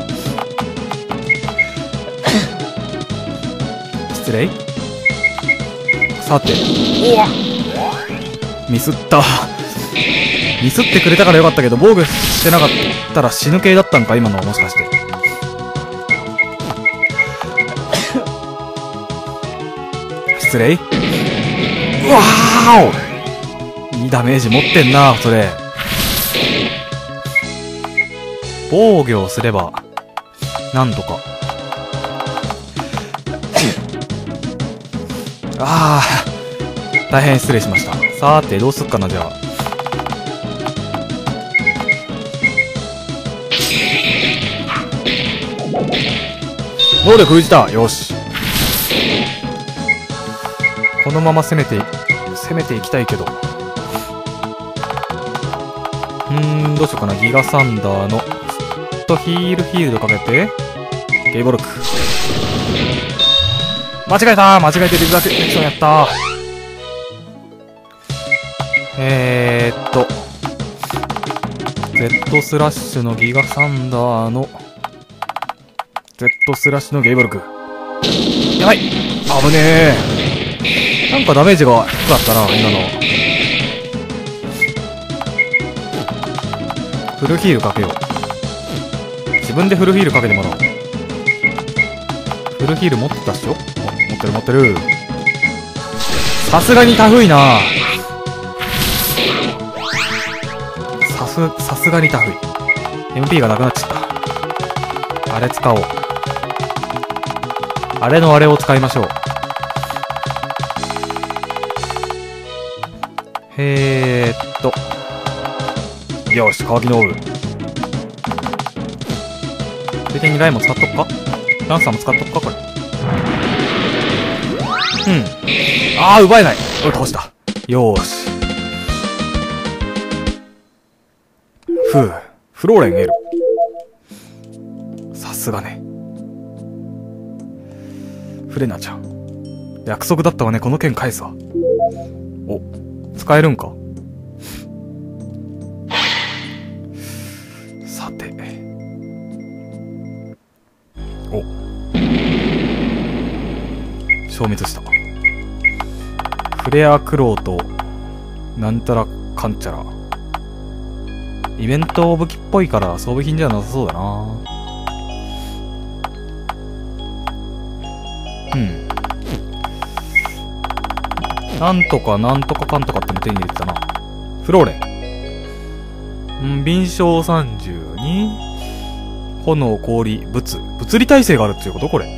失礼。さて。おわミスった。ミスってくれたからよかったけど、防御してなかったら死ぬ系だったんか今のはもしかして。失礼。うわーおにダメージ持ってんな、それ。防御をすれば、なんとか。ああ、大変失礼しました。さーて、どうすっかな、じゃあ。能力封じた。よし。このまま攻めて、攻めていきたいけど。うーん、どうしようかな。ギガサンダーの、ちょっとヒールフィールドかけて、ゲイボルク。間違えたー間違えてリブラクションやったーえーっと、Z スラッシュのギガサンダーの、Z スラッシュのゲイボルク。やばい危ねえ。なんかダメージが低かったな、今の。フルヒールかけよう。自分でフルヒールかけてもらおう。フルヒール持ってたっしょ？持ってる持ってる。さすがにタフいな。さす、さすがにタフい。エムピー がなくなっちゃった。あれ使おう。あれのあれを使いましょう。えーっと。よし、乾きのオーブ。ついでにライも使っとくか？ランサーも使っとくかこれ。うん。あー、奪えない。おい、倒した。よーし。ふう。フローレン L。さすがね。フレナちゃん。約束だったわね、この剣返すわ。お、使えるんか？さて。お。消滅した。フレアクローと、なんたらかんちゃら。イベント武器っぽいから装備品じゃなさそうだな。うん。なんとかなんとかかんとかっての手に入れてたな。フローレン。ん、敏捷さんじゅうに。炎、氷、物。物理耐性があるっていうことこれ。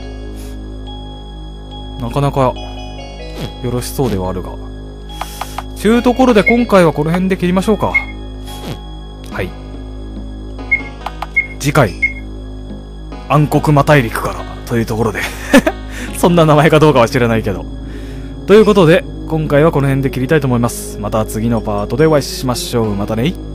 なかなか、よろしそうではあるが。ちゅうところで今回はこの辺で切りましょうか。はい。次回、暗黒魔大陸からというところで。そんな名前かどうかは知らないけど。ということで、今回はこの辺で切りたいと思います。また次のパートでお会いしましょう。またね。